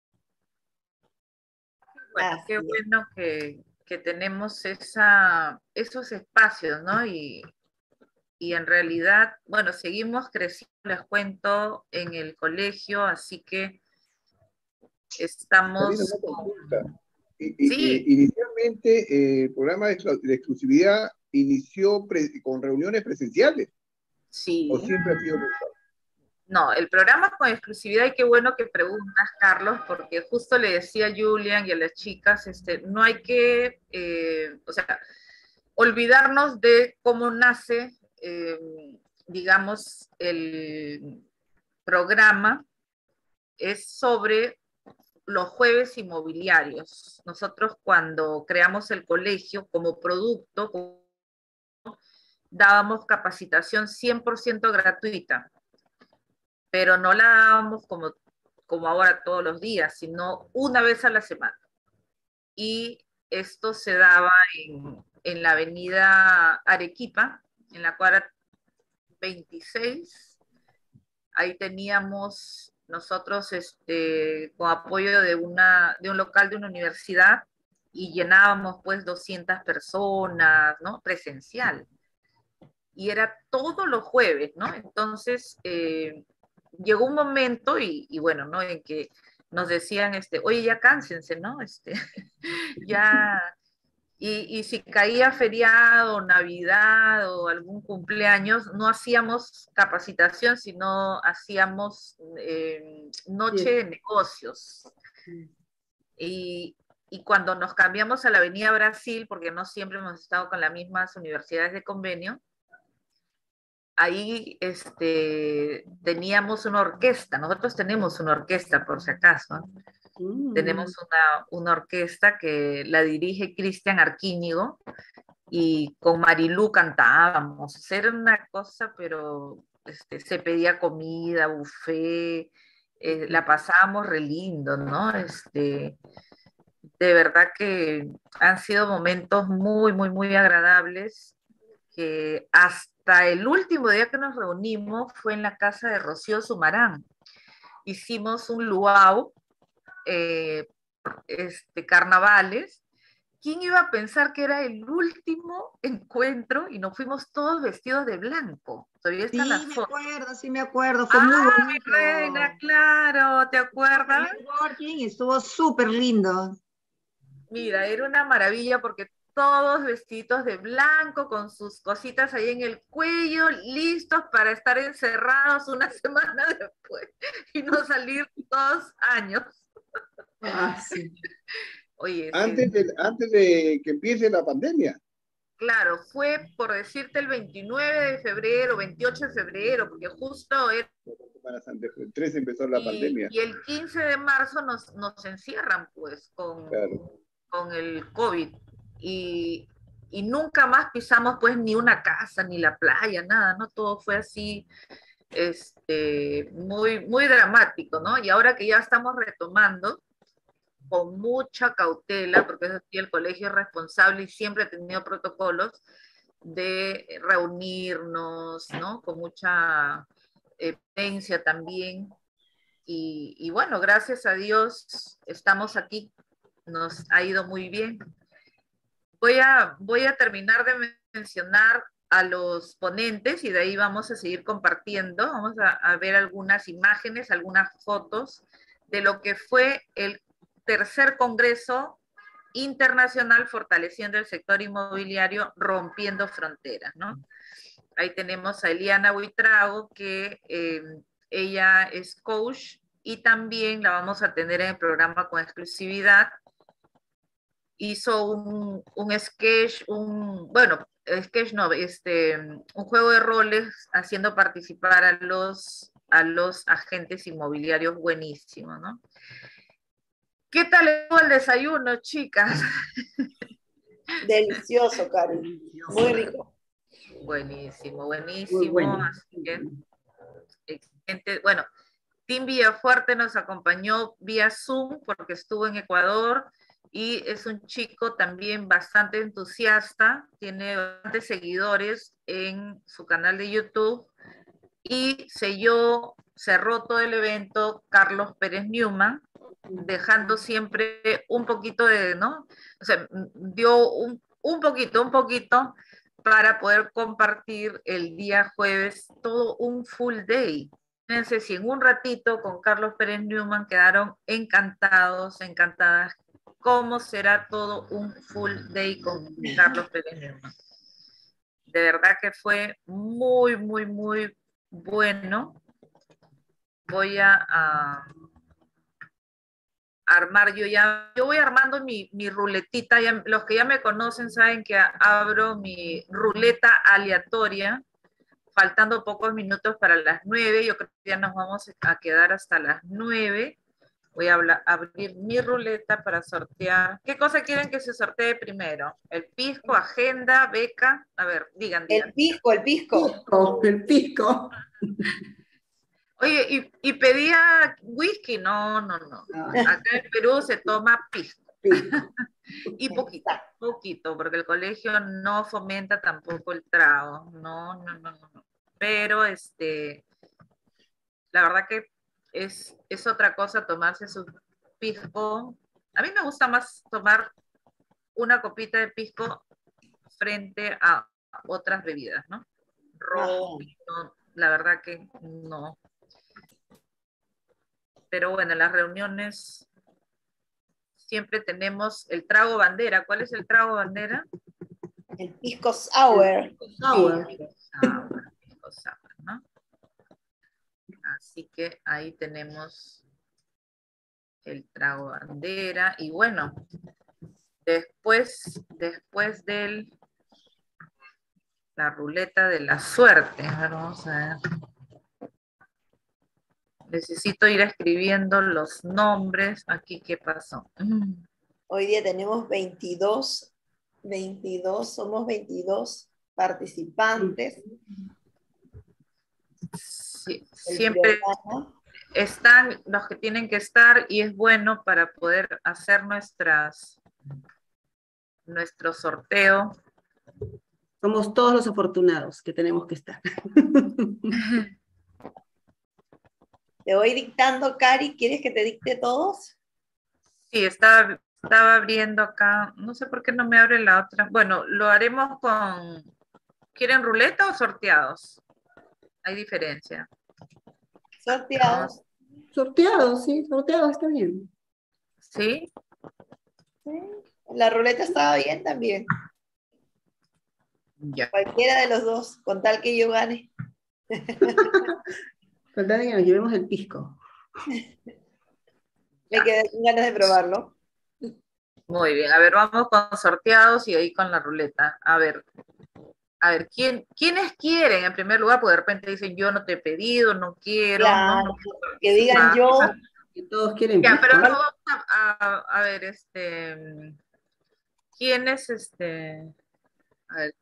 Bueno, Así qué es. bueno que, que tenemos esa, esos espacios, ¿no? Y, y en realidad, bueno, seguimos creciendo, les cuento, en el colegio, así que Karina, estamos una con... consulta. I- i- i- Sí, inicialmente, eh, el programa de, exclu- de exclusividad inició pre- con reuniones presenciales, o sí. siempre ha sido virtual. No, el programa con exclusividad, y qué bueno que preguntas, Carlos, porque justo le decía a Julian y a las chicas, este, no hay que, eh, o sea, olvidarnos de cómo nace, eh, digamos, el programa, es sobre los jueves inmobiliarios. Nosotros cuando creamos el colegio como producto, dábamos capacitación cien por ciento gratuita, pero no la dábamos como, como ahora todos los días, sino una vez a la semana. Y esto se daba en, en la avenida Arequipa, en la cuadra veintiséis. Ahí teníamos nosotros, este, con apoyo de, una, de un local de una universidad, y llenábamos pues doscientas personas, ¿no? Presencial. Y era todos los jueves, ¿no? Entonces, eh, llegó un momento y, y, bueno, ¿no? En que nos decían, este, oye, ya cánsense, ¿no? Este, ya, y, y si caía feriado, Navidad o algún cumpleaños, no hacíamos capacitación, sino hacíamos eh, noche Sí. de negocios. Y, y cuando nos cambiamos a la Avenida Brasil, porque no siempre hemos estado con las mismas universidades de convenio, ahí este, teníamos una orquesta, nosotros tenemos una orquesta por si acaso, mm. tenemos una, una orquesta que la dirige Cristian Arquíñigo, y con Marilú cantábamos, era una cosa, pero este, se pedía comida, buffet, eh, la pasábamos re lindo, ¿no? Este, de verdad que han sido momentos muy, muy, muy agradables, que hasta el último día que nos reunimos fue en la casa de Rocío Sumarán. Hicimos un luau, eh, este, carnavales. ¿Quién iba a pensar que era el último encuentro y nos fuimos todos vestidos de blanco? Todavía están sí, las me fotos. acuerdo, sí me acuerdo, fue ah, muy bonito. Mi reina, claro, ¿te acuerdas? Y estuvo súper lindo. Mira, era una maravilla porque todos vestidos de blanco, con sus cositas ahí en el cuello, listos para estar encerrados una semana después y no salir dos años. Ah, sí. Oye, antes, sí. de, antes de que empiece la pandemia. Claro, fue por decirte el veintinueve de febrero, veintiocho de febrero, porque justo era... El tres empezó la y, pandemia. Y el quince de marzo nos, nos encierran, pues, con, claro. con el COVID. Y, y nunca más pisamos, pues, ni una casa, ni la playa, nada, ¿no? Todo fue así, este, muy, muy dramático, ¿no? Y ahora que ya estamos retomando, con mucha cautela, porque eso sí, el colegio es responsable y siempre ha tenido protocolos de reunirnos, ¿no? Con mucha prudencia también. Y, y bueno, gracias a Dios estamos aquí, nos ha ido muy bien. Voy a, voy a terminar de mencionar a los ponentes y de ahí vamos a seguir compartiendo. Vamos a, a ver algunas imágenes, algunas fotos de lo que fue el tercer Congreso Internacional Fortaleciendo el Sector Inmobiliario, Rompiendo Fronteras, ¿no? Ahí tenemos a Eliana Buitrago, que eh, ella es coach y también la vamos a tener en el programa con exclusividad. Hizo un, un sketch, un, bueno, sketch no, este, un juego de roles haciendo participar a los, a los agentes inmobiliarios, buenísimo, ¿no? ¿Qué tal el desayuno, chicas? Delicioso, Cari. Muy rico. Buenísimo, buenísimo. Muy bueno. Así que, excelente. Bueno, Tim Villafuerte nos acompañó vía Zoom porque estuvo en Ecuador y es un chico también bastante entusiasta, tiene bastantes seguidores en su canal de YouTube y selló, cerró todo el evento Carlos Pérez Newman, dejando siempre un poquito de, ¿no? O sea, dio un, un poquito, un poquito para poder compartir el día jueves todo un full day. Fíjense si en un ratito con Carlos Pérez Newman quedaron encantados, encantadas. ¿Cómo será todo un full day con Carlos Pérez Newman? De verdad que fue muy, muy, muy bueno. Voy a... a armar, yo ya, yo voy armando mi, mi ruletita, ya, los que ya me conocen saben que abro mi ruleta aleatoria, faltando pocos minutos para las nueve, yo creo que ya nos vamos a quedar hasta las nueve, voy a hablar, abrir mi ruleta para sortear, ¿qué cosa quieren que se sortee primero? ¿El pisco, agenda, beca? A ver, digan, digan. El pisco, el pisco. Pisco, el pisco. Oye, ¿y, y pedía whisky? No, no, no. Acá en Perú se toma pisco. Y poquito, poquito, porque el colegio no fomenta tampoco el trago. No, no, no, no. Pero, este, la verdad que es, es otra cosa tomarse su pisco. A mí me gusta más tomar una copita de pisco frente a otras bebidas, ¿no? Ron, vino, la verdad que no. Pero bueno, en las reuniones siempre tenemos el trago bandera. ¿Cuál es el trago bandera? El pisco sour. Sour. Pisco sour, pisco sour, ¿no? Así que ahí tenemos el trago bandera. Y bueno, después, después del, la ruleta de la suerte. A ver, vamos a ver. Necesito ir escribiendo los nombres. Aquí, ¿qué pasó? Hoy día tenemos veintidós, veintidós, somos veintidós participantes. Sí, siempre están los que tienen que estar y es bueno para poder hacer nuestras, nuestro sorteo. Somos todos los afortunados que tenemos que estar. Te voy dictando, Cari, ¿quieres que te dicte todos? Sí, estaba, estaba abriendo acá, no sé por qué no me abre la otra. Bueno, lo haremos con, ¿quieren ruleta o sorteados? Hay diferencia. Sorteados. Sorteados, sí, sorteados está bien. ¿Sí? Sí. La ruleta estaba bien también. Ya. Cualquiera de los dos, con tal que yo gane. Con tal que nos llevemos el pisco. Me quedé con ganas de probarlo. Muy bien, a ver, vamos con sorteados y ahí con la ruleta. A ver, a ver, ¿quién, ¿quiénes quieren en primer lugar? Porque de repente dicen, yo no te he pedido, no quiero. Claro, no, no que digan yo. Que todos quieren Ya, pisco. pero no vamos a, a, a ver, este, ¿quiénes, este, a ver.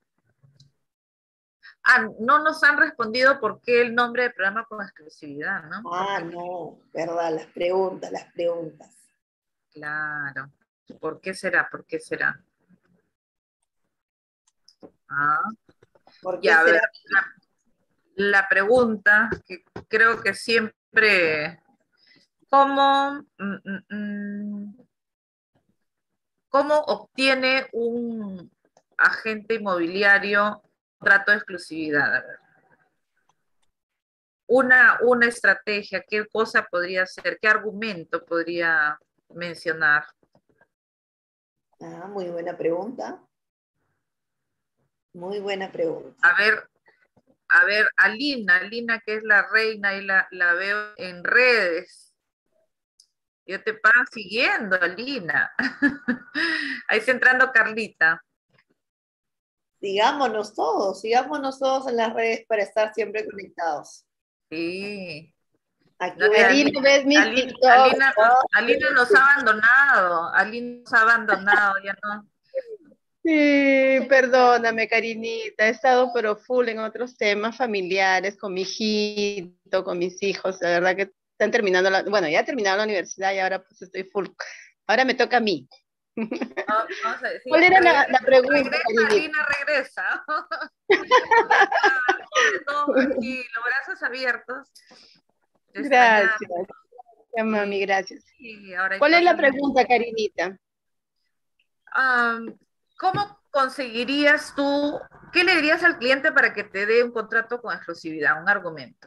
Ah, no nos han respondido por qué el nombre del programa con exclusividad, ¿no? Ah, no, verdad, las preguntas, las preguntas. Claro. ¿Por qué será? ¿Por qué será? Ah. ¿Por qué Ya, a ver, será? la, la pregunta que creo que siempre, ¿cómo, mm, mm, ¿cómo obtiene un agente inmobiliario contrato de exclusividad? A ver. Una, una estrategia, ¿qué cosa podría ser? ¿Qué argumento podría mencionar? Ah, muy buena pregunta. Muy buena pregunta. A ver, a ver, Alina, Alina que es la reina y la, la veo en redes. Yo te paso siguiendo, Alina. Ahí está entrando Carlita. Sigámonos todos, sigámonos todos en las redes para estar siempre conectados. Sí. Aquí No, voy a Alina, ves mis Alina, TikToks, Alina, nos, ¿no? Alina nos ha abandonado. Alina nos ha abandonado, ya no. Sí, perdóname, Karinita, he estado pero full en otros temas familiares, con mi hijito, con mis hijos, la verdad que están terminando, la, bueno, ya he terminado la universidad y ahora pues estoy full. Ahora me toca a mí. No, no sé, sí, ¿Cuál era regresa, la, la pregunta, regresa, Karinita? Alina, regresa. No, aquí, los brazos abiertos. Te Gracias, extrañamos. ya, mami, gracias. Sí, ahora hay ¿Cuál es la cosas- pregunta, Karinita? Um, ¿Cómo conseguirías tú, qué le dirías al cliente para que te dé un contrato con exclusividad, un argumento?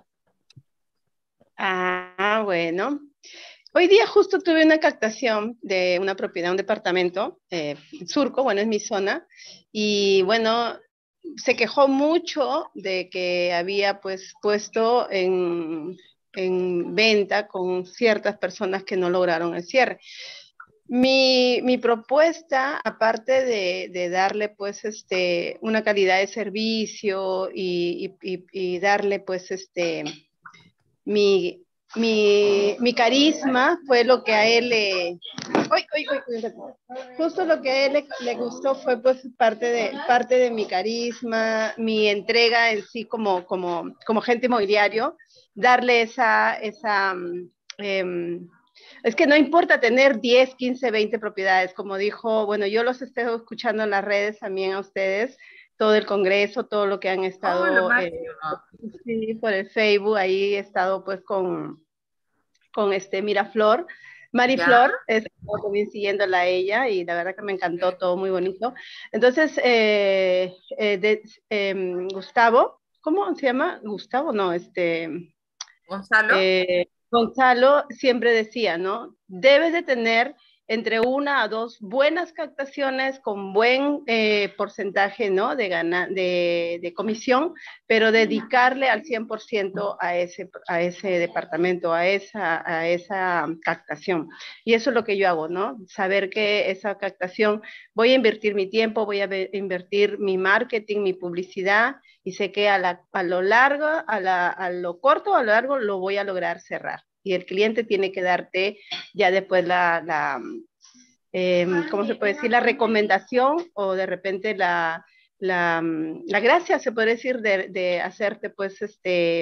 Ah, bueno. Hoy día justo tuve una captación de una propiedad, un departamento, eh, Surco, bueno, es mi zona, y bueno, se quejó mucho de que había pues puesto en, en venta con ciertas personas que no lograron el cierre. Mi, mi propuesta, aparte de, de darle pues este, una calidad de servicio y, y, y, y darle pues este, mi, mi, mi carisma, fue lo que a él le... ¡Uy, uy, uy! Justo lo que a él le, le gustó fue pues parte de, parte de mi carisma, mi entrega en sí como, como, como agente inmobiliario, darle esa... esa eh, es que no importa tener diez, quince, veinte propiedades, como dijo, bueno, yo los estoy escuchando en las redes también a ustedes, todo el congreso, todo lo que han estado, oh, eh, sí, por el Facebook, ahí he estado pues con, con este Miraflor, Mariflor, he estado también siguiéndola a ella y la verdad que me encantó, todo muy bonito. Entonces, eh, eh, de, eh, Gustavo, ¿cómo se llama? Gustavo, no, este... Gonzalo. Eh, Gonzalo siempre decía, ¿no? Debes de tener entre una a dos buenas captaciones con buen eh, porcentaje, ¿no? de, gana, de, de comisión, pero dedicarle al cien por ciento a ese, a ese departamento, a esa, a esa captación. Y eso es lo que yo hago, ¿no? Saber que esa captación, voy a invertir mi tiempo, voy a invertir mi marketing, mi publicidad, y sé que a, la, a lo largo, a, la, a lo corto, a lo largo, lo voy a lograr cerrar. Y el cliente tiene que darte ya después la, la eh, ¿cómo se puede decir? La recomendación o de repente la, la, la gracia, se puede decir, de, de hacerte, pues, este,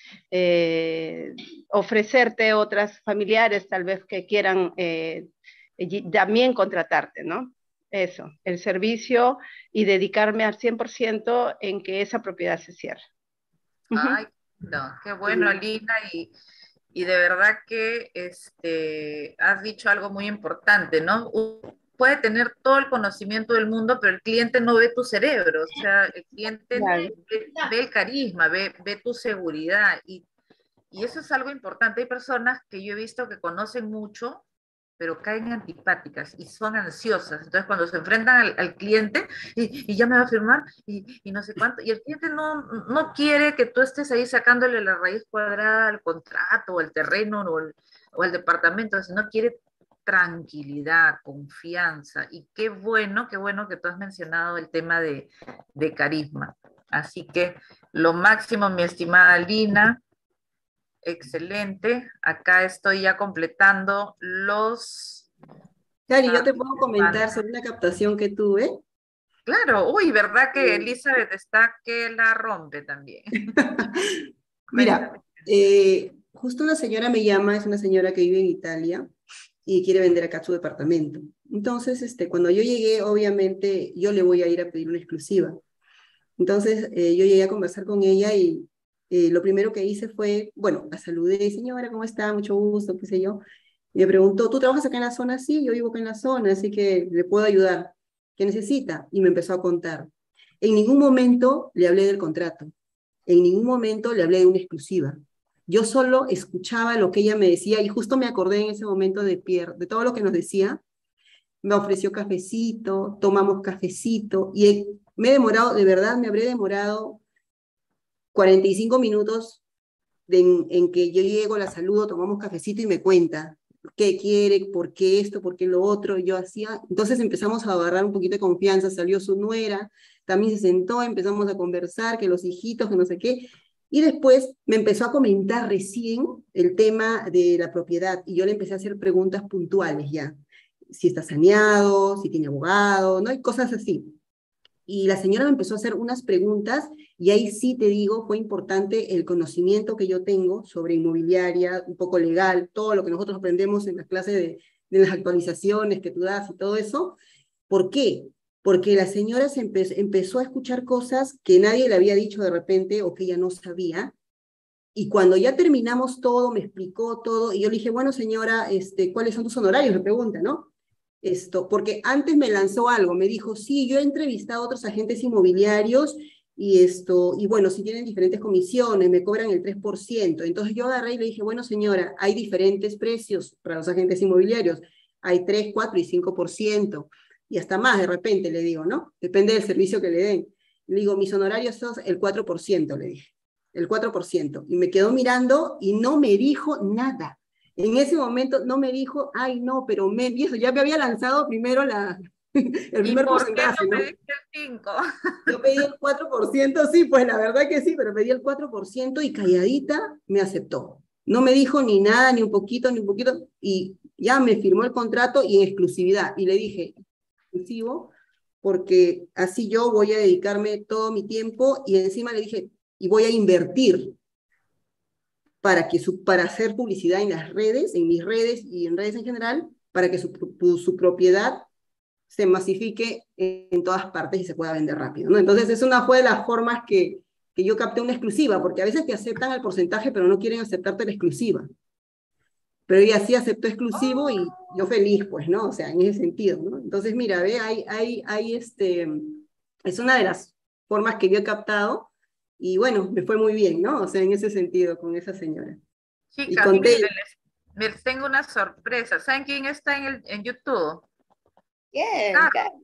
eh, ofrecerte otras familiares tal vez que quieran eh, también contratarte, ¿no? Eso, el servicio y dedicarme al cien por ciento en que esa propiedad se cierre. Ay, no, qué bueno, Lina, y... Y de verdad que este, has dicho algo muy importante, ¿no? Uno puede tener todo el conocimiento del mundo, pero el cliente no ve tu cerebro, o sea, el cliente ve, ve el carisma, ve, ve tu seguridad, y, y eso es algo importante. Hay personas que yo he visto que conocen mucho, pero caen antipáticas y son ansiosas. Entonces, cuando se enfrentan al, al cliente, y, y ya me va a firmar, y, y no sé cuánto, y el cliente no, no quiere que tú estés ahí sacándole la raíz cuadrada al contrato, o al terreno, o al, o al departamento, sino quiere tranquilidad, confianza. Y qué bueno, qué bueno que tú has mencionado el tema de, de carisma. Así que lo máximo, mi estimada Lina. Excelente. Acá estoy ya completando los... Cari, yo te puedo comentar sobre una captación que tuve. Claro, uy, ¿verdad que Elizabeth está que la rompe también? Mira, eh, justo una señora me llama, es una señora que vive en Italia y quiere vender acá su departamento. Entonces, este, cuando yo llegué, obviamente, yo le voy a ir a pedir una exclusiva. Entonces, eh, yo llegué a conversar con ella y eh, lo primero que hice fue, bueno, la saludé, señora, ¿cómo está? Mucho gusto, qué sé yo. Y me preguntó, ¿tú trabajas acá en la zona? Sí, yo vivo acá en la zona, así que le puedo ayudar. ¿Qué necesita? Y me empezó a contar. En ningún momento le hablé del contrato. En ningún momento le hablé de una exclusiva. Yo solo escuchaba lo que ella me decía y justo me acordé en ese momento de Pierre, de todo lo que nos decía. Me ofreció cafecito, tomamos cafecito y he, me he demorado, de verdad me habré demorado cuarenta y cinco minutos de, en, en que yo llego, la saludo, tomamos cafecito y me cuenta qué quiere, por qué esto, por qué lo otro. Yo hacía, entonces empezamos a agarrar un poquito de confianza, salió su nuera, también se sentó, empezamos a conversar, que los hijitos, que no sé qué, y después me empezó a comentar recién el tema de la propiedad, y yo le empecé a hacer preguntas puntuales ya, si está saneado, si tiene abogado, ¿no? Hay cosas así. Y la señora me empezó a hacer unas preguntas, y ahí sí te digo, fue importante el conocimiento que yo tengo sobre inmobiliaria, un poco legal, todo lo que nosotros aprendemos en las clases de, de las actualizaciones que tú das y todo eso. ¿Por qué? Porque la señora se empe empezó a escuchar cosas que nadie le había dicho de repente o que ella no sabía, y cuando ya terminamos todo, me explicó todo, y yo le dije, bueno señora, este, ¿cuáles son tus honorarios? Me pregunta, ¿no? Esto, porque antes me lanzó algo, me dijo, sí, yo he entrevistado a otros agentes inmobiliarios, y esto, y bueno, si tienen diferentes comisiones, me cobran el tres por ciento, entonces yo agarré y le dije, bueno señora, hay diferentes precios para los agentes inmobiliarios, hay tres, cuatro y cinco por ciento, y hasta más de repente le digo, ¿no? Depende del servicio que le den. Le digo, mis honorarios son el cuatro por ciento, le dije, el cuatro por ciento, y me quedó mirando y no me dijo nada. En ese momento no me dijo, ay no, pero me, y eso, ya me había lanzado primero la, el primer porcentaje, ¿no? ¿Por qué no pediste el cinco? Yo pedí el cuatro por ciento, sí, pues la verdad que sí, pero pedí el cuatro por ciento y calladita me aceptó. No me dijo ni nada, ni un poquito, ni un poquito, y ya me firmó el contrato y en exclusividad. Y le dije, exclusivo, porque así yo voy a dedicarme todo mi tiempo, y encima le dije, y voy a invertir para, que su, para hacer publicidad en las redes, en mis redes y en redes en general, para que su, su propiedad se masifique en todas partes y se pueda vender rápido, ¿no? Entonces, es una fue de las formas que, que yo capté una exclusiva, porque a veces te aceptan el porcentaje, pero no quieren aceptarte la exclusiva. Pero ella sí aceptó exclusivo y yo feliz, pues, ¿no? O sea, en ese sentido, ¿no? Entonces, mira, ve, hay, hay, hay este, es una de las formas que yo he captado, y bueno, me fue muy bien, ¿no? O sea, en ese sentido, con esa señora. Chicas, y conté, miren, les, Les tengo una sorpresa. ¿Saben quién está en, el, en YouTube? ¿Quién? Ah, Carlos.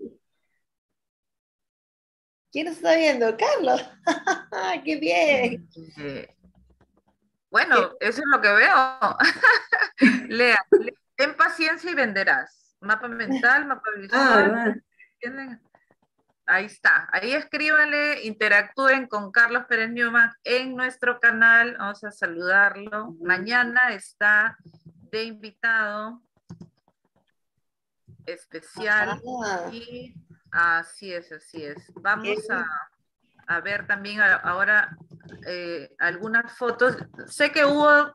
¿Quién nos está viendo? Carlos. ¡Qué bien! eh, bueno, eso es lo que veo. Lea, lea, ten paciencia y venderás. Mapa mental, mapa Ah, visual. ¿verdad? ¿Entienden? Ahí está. Ahí escríbanle, interactúen con Carlos Pérez Newman en nuestro canal. Vamos a saludarlo. Mañana está de invitado especial. Ah, Y así es, así es. qué Vamos a, bien. a ver también a- ahora eh, algunas fotos. Sé que hubo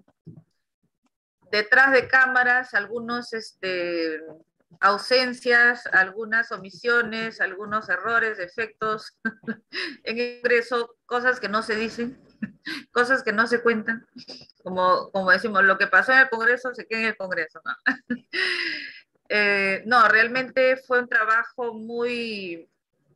detrás de cámaras algunos este, ausencias, algunas omisiones, algunos errores, defectos en el Congreso, cosas que no se dicen, cosas que no se cuentan. Como, como decimos, lo que pasó en el Congreso se queda en el Congreso, ¿no? Eh, no, realmente fue un trabajo muy,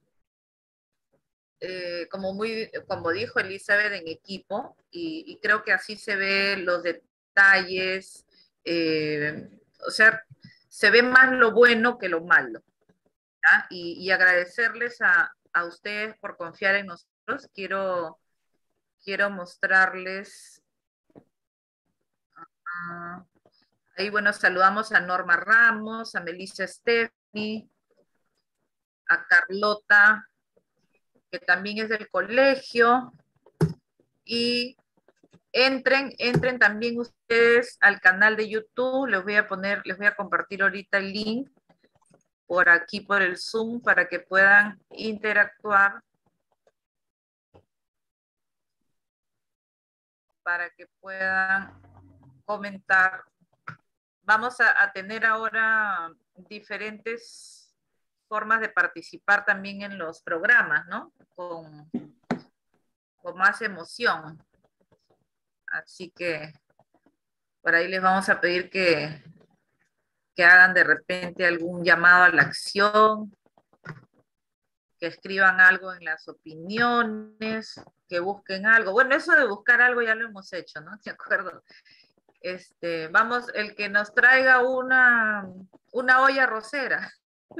eh, como muy, como dijo Elizabeth, en equipo, y, y creo que así se ve los detalles, eh, o sea, se ve más lo bueno que lo malo, ¿ya? Y, y agradecerles a, a ustedes por confiar en nosotros. Quiero, quiero mostrarles, ah, ahí bueno, saludamos a Norma Ramos, a Melissa Stefani, a Carlota, que también es del colegio, y entren, entren también ustedes al canal de YouTube, les voy a poner, les voy a compartir ahorita el link por aquí, por el Zoom, para que puedan interactuar, para que puedan comentar. Vamos a, a tener ahora diferentes formas de participar también en los programas, ¿no? Con, con más emoción. Así que por ahí les vamos a pedir que, que hagan de repente algún llamado a la acción, que escriban algo en las opiniones, que busquen algo. Bueno, eso de buscar algo ya lo hemos hecho, ¿no? ¿De acuerdo? Este, vamos, el que nos traiga una, una olla arrocera.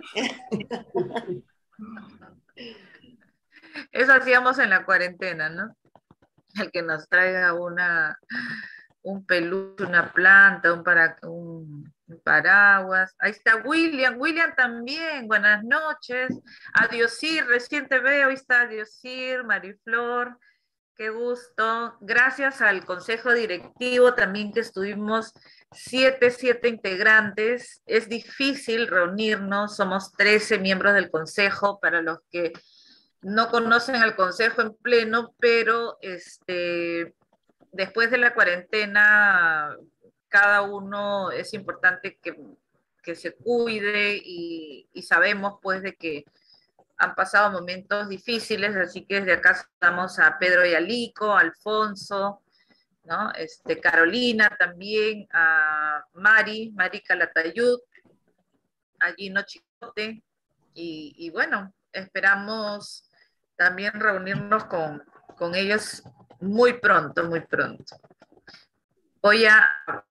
Eso hacíamos en la cuarentena, ¿no? El que nos traiga una, un peluche, una planta, un, para, un, un paraguas. Ahí está William, William también, buenas noches. Adiosir, recién te veo, ahí está Adiosir, Mariflor, qué gusto. Gracias al Consejo Directivo también que estuvimos siete, siete integrantes. Es difícil reunirnos, somos trece miembros del Consejo, para los que no conocen al Consejo en pleno, pero este, después de la cuarentena, cada uno es importante que, que se cuide y, y sabemos pues de que han pasado momentos difíciles, así que desde acá saludamos a Pedro y Alico, a Alfonso, ¿no? Este, Carolina también, a Mari, Mari Calatayud, a Gino Chicote, y, y bueno, esperamos también reunirnos con, con ellos muy pronto, muy pronto. Voy a...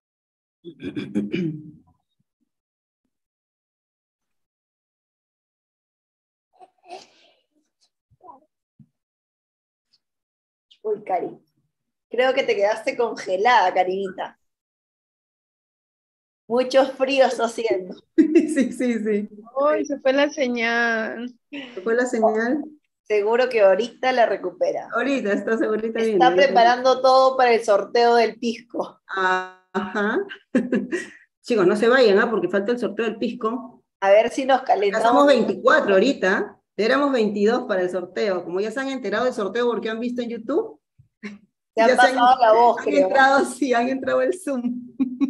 Uy, Cari. Creo que te quedaste congelada, Carinita. Mucho frío está haciendo. Sí, sí, sí. Uy, se fue la señal. ¿Se fue la señal? Seguro que ahorita la recupera. Ahorita, está segurita bien. Está preparando todo para el sorteo del pisco. Ajá. Chicos, no se vayan, ¿ah? Porque falta el sorteo del pisco. A ver si nos Ya calentamos. somos veinticuatro ahorita. Éramos veintidós para el sorteo. Como ya se han enterado del sorteo porque han visto en YouTube. Se han ya pasado se han, la voz, han creo. entrado, sí, han entrado el Zoom.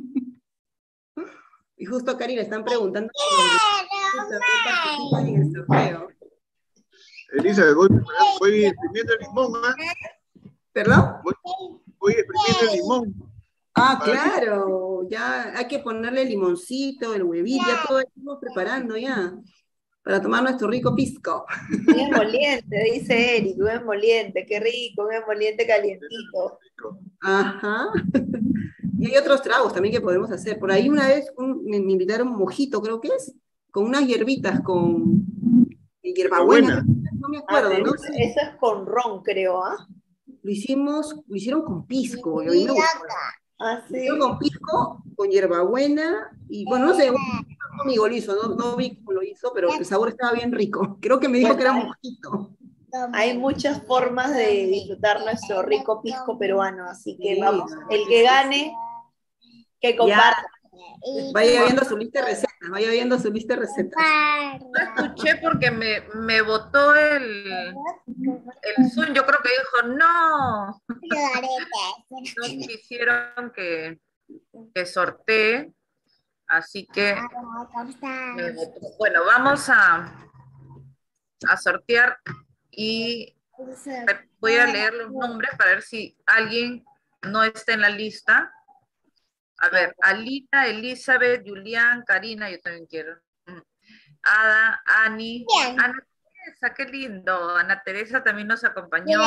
Y justo a Cari le están preguntando si participan en el sorteo. Elisa, voy, voy exprimiendo el limón, ¿ah? ¿Perdón? Voy, voy exprimiendo el limón. Ah, claro, ya hay que ponerle el limoncito, el huevito, ya todo estamos preparando ya, para tomar nuestro rico pisco. Un emoliente, dice Eric, un emoliente, qué rico, un emoliente calientito. Ajá. Y hay otros tragos también que podemos hacer. Por ahí una vez un- me, me invitaron un mojito, creo que es, con unas hierbitas, con hierbabuena, Buena. no me Ah, acuerdo, pero ¿no? eso, Sí, eso es con ron, creo, ¿ah? lo hicimos, lo hicieron con pisco, y a mí me gustó. Ah, Lo hicieron sí. con pisco, con hierbabuena, y bueno, no sé, un amigo lo hizo, no, no vi cómo lo hizo, pero el sabor estaba bien rico. Creo que me dijo Bueno, que era hay, mojito. hay muchas formas de disfrutar nuestro rico pisco peruano, así que Sí, vamos, la verdad el que que sí. gane, que Ya, comparta. vaya viendo su lista de recetas, vaya viendo su lista de recetas. No escuché porque me, me botó el, el Zoom. Yo creo que dijo, no, no quisieron que, que sortee, así que me botó. Bueno, vamos a, a sortear y voy a leer los nombres para ver si alguien no está en la lista. A ver, Alina, Elizabeth, Julián, Karina, yo también quiero. Mm. Ada, Ani, Ana Teresa, qué lindo. Ana Teresa también nos acompañó.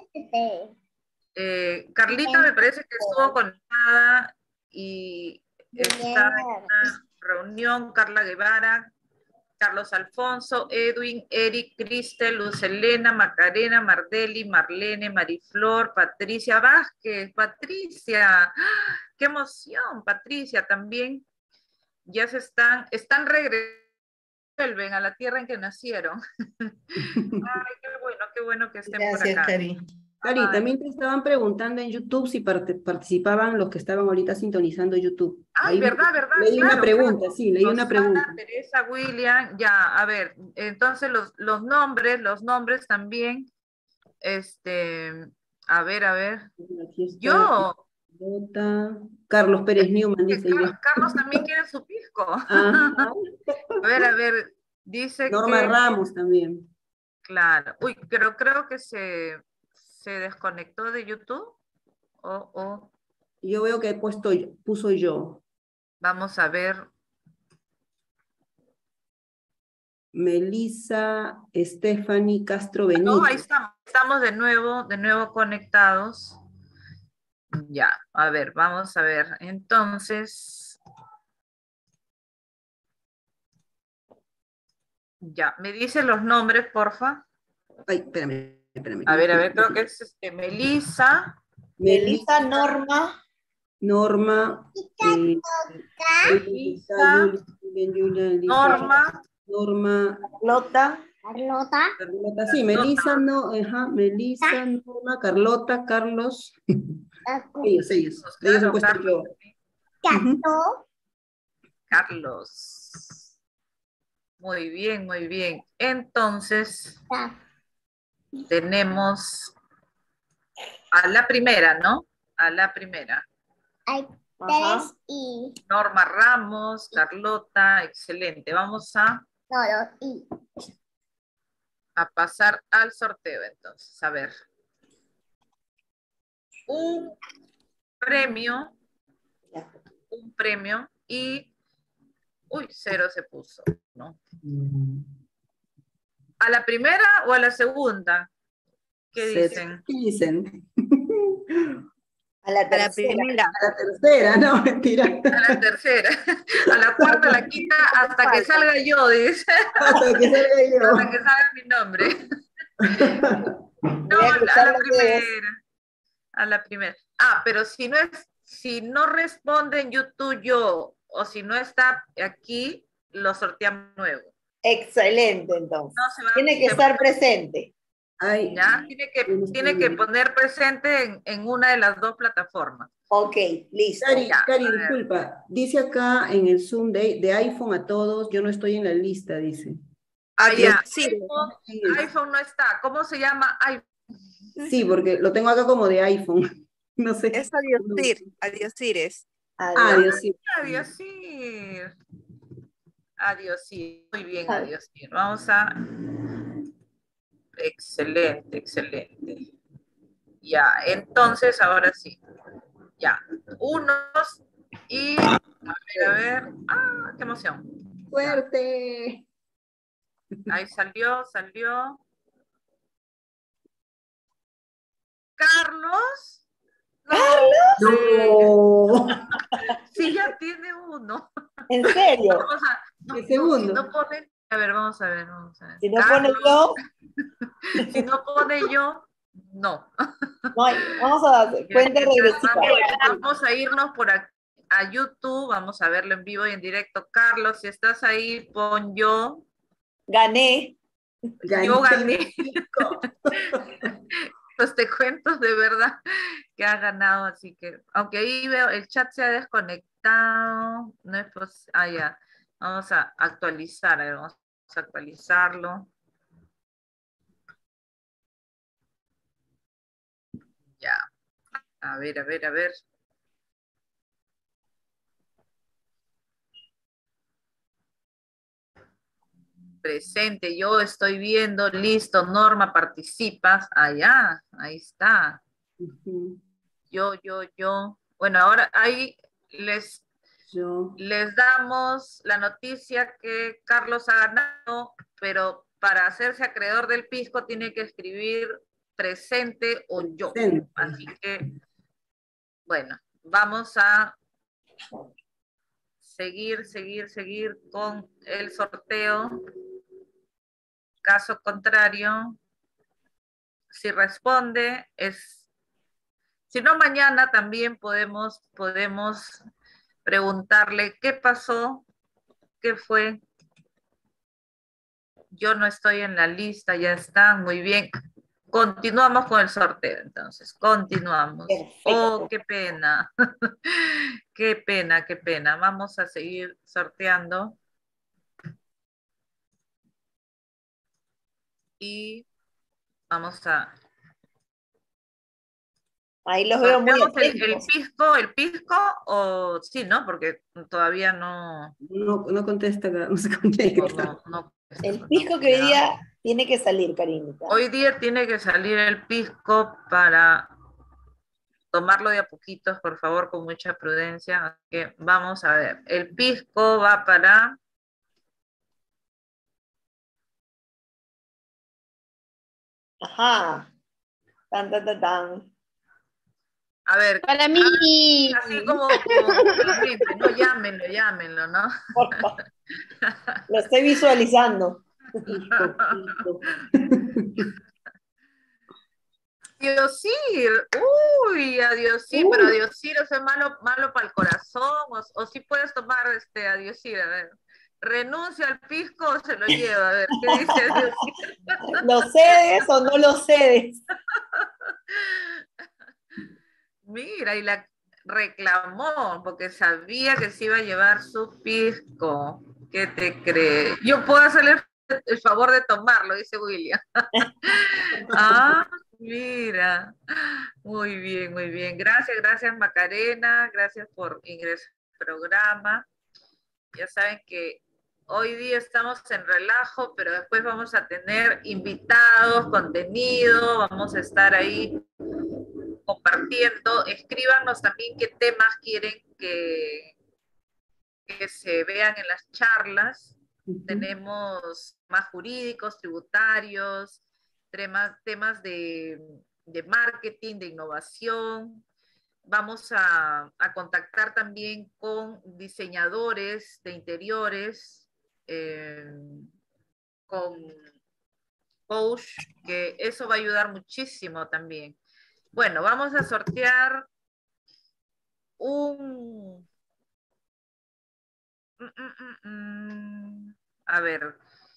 Eh, Carlita me parece que estuvo conectada y está en una reunión. Carla Guevara, Carlos Alfonso, Edwin, Eric, Cristel, Luz Elena, Macarena, Mardeli, Marlene, Mariflor, Patricia Vázquez, Patricia, ¡ah! ¡Qué emoción! Patricia también, ya se están, están regresando, vuelven a la tierra en que nacieron. Ay, qué bueno, qué bueno que estén por Gracias, acá. Cari. Cari, Ay. también te estaban preguntando en YouTube si parte- participaban los que estaban ahorita sintonizando YouTube. Ay, Ahí verdad, verdad, leí claro, una pregunta, claro. sí, leí una Rosana, pregunta. Teresa, William, ya, a ver, entonces los, los nombres, los nombres también, este, a ver, a ver, Aquí está yo, Carlota, Carlos Pérez Newman, que dice igual. Car- Carlos también quiere su pisco. Ajá. A ver, a ver, dice Norma que, Ramos también. claro, uy, pero creo que se, se desconectó de YouTube, o, o, Yo veo que he puesto, puso yo. vamos a ver, Melissa Stephanie Castro no, ahí Benítez. estamos, estamos de nuevo, de nuevo conectados. Ya, a ver, vamos a ver. Entonces, ya, ¿me dice los nombres, porfa? Ay, espérame, espérame. A ver, a ver, creo que es este, Melissa. Melissa, Norma. Norma. Eh, Melissa, Julia, Julia, Elisa, Norma. Norma. Carlota. Carlota. Carlota, sí, Melissa, no, ajá, Melissa, Norma, Carlota, Carlos. Ellos, ellos. Ellos han Claro, puesto Carlos. yo. Ujú. Carlos. Muy bien, muy bien. Entonces, tenemos a la primera, ¿no? A la primera. Hay Ajá. tres y Norma Ramos, Carlota, excelente. Vamos a, Noro y a pasar al sorteo entonces. A ver. Un premio, un premio y, uy, cero se puso, ¿no? ¿A la primera o a la segunda? ¿Qué Se- dicen? ¿Qué dicen? A la A la tercera. primera. A la tercera, no, mentira. A la tercera, a la cuarta, a la quinta, hasta que salga yo, dice. Hasta que salga Hasta que yo. salga mi nombre. No, Voy a a cruzar la los dedos. primera. A la primera. Ah, pero si no es, si no responde en YouTube yo, o si no está aquí, lo sorteamos nuevo. Excelente, entonces. No se va, Tiene que se- estar presente. Ay, ya, tiene que, tiene que poner presente en, en una de las dos plataformas. Ok, listo. Cari, Ya, Cari, a ver. disculpa. Dice acá en el Zoom de, de iPhone a todos, yo no estoy en la lista, dice. Ah, ya. Sí. iPhone, iPhone no está. ¿Cómo se llama? iPhone. Sí, porque lo tengo acá como de iPhone. No sé. Es Adiosir, Adiosires. Ah, Dios sí. Adiós, sí. Adiós, sí. Muy bien, Ah. adiós, sí. Vamos a... Excelente, excelente. Ya, entonces, ahora sí. Ya. Unos y... A ver, a ver. Ah, qué emoción. Suerte. Ahí salió, salió. Carlos. No. Sí, ya tiene uno. ¿En serio? Vamos a, no, El no, segundo. si no pone, a ver, vamos a ver, vamos a ver. Si no pone Carlos, yo, si no pone yo, no. no hay. Vamos a dar cuenta regresiva. Vamos, vamos a irnos por aquí, a YouTube, vamos a verlo en vivo y en directo. Carlos, si estás ahí, pon yo. Gané. Yo gané. Pues te cuento de verdad que ha ganado, así que, aunque ahí veo, el chat se ha desconectado, no es posible, ah, ya, vamos a actualizar, a ver, vamos a actualizarlo. Ya, a ver, a ver, a ver. Presente, yo estoy viendo, listo, Norma, participas, allá, ahí está. Ujú. Yo, yo, yo. Bueno, ahora ahí les, Yo. les damos la noticia que Carlos ha ganado, pero para hacerse acreedor del pisco tiene que escribir presente o yo. Presente. Así que, bueno, vamos a seguir, seguir, seguir con el sorteo. Caso contrario, si responde, es... Si no, mañana también podemos, podemos preguntarle qué pasó, qué fue. Yo no estoy en la lista, ya está, muy bien. Continuamos con el sorteo, entonces, continuamos. Perfecto. Oh, qué pena. Qué pena, qué pena. Vamos a seguir sorteando. Y vamos a... Ahí los veo muy ¿Sorteamos el, el atentos. pisco, el pisco o sí, no? Porque todavía no... No, no contesta, no se conecta. No, no, El pisco que hoy día tiene que salir, Karinita. Hoy día tiene que salir el pisco para tomarlo de a poquitos, por favor, con mucha prudencia. Así que vamos a ver. El pisco va para... Ajá. Tan, tan, tan, tan. A ver. Para mí. Así como, como realmente, no, llámenlo, llámenlo, ¿no? Por favor. Lo estoy visualizando. Pisco, pisco. Diosir, uy, Adiosir, Uy. pero Adiosir, o sea, malo, malo para el corazón, o, o si puedes tomar este Adiosir, a ver, renuncia al pisco o se lo lleva, a ver, ¿qué dice Adiosir? ¿Lo cedes o no lo cedes? Mira, y la reclamó, porque sabía que se iba a llevar su pisco, ¿qué te crees? Yo puedo hacerle el favor de tomarlo, dice William. Ah, mira, muy bien, muy bien. Gracias, gracias Macarena, gracias por ingresar al programa. Ya saben que hoy día estamos en relajo, pero después vamos a tener invitados, contenido, vamos a estar ahí compartiendo. Escríbanos también qué temas quieren que, que se vean en las charlas. Uh-huh. Tenemos más jurídicos, tributarios, temas, temas de, de marketing, de innovación. Vamos a, a contactar también con diseñadores de interiores, eh, con coach, que eso va a ayudar muchísimo también. Bueno, vamos a sortear un... A ver,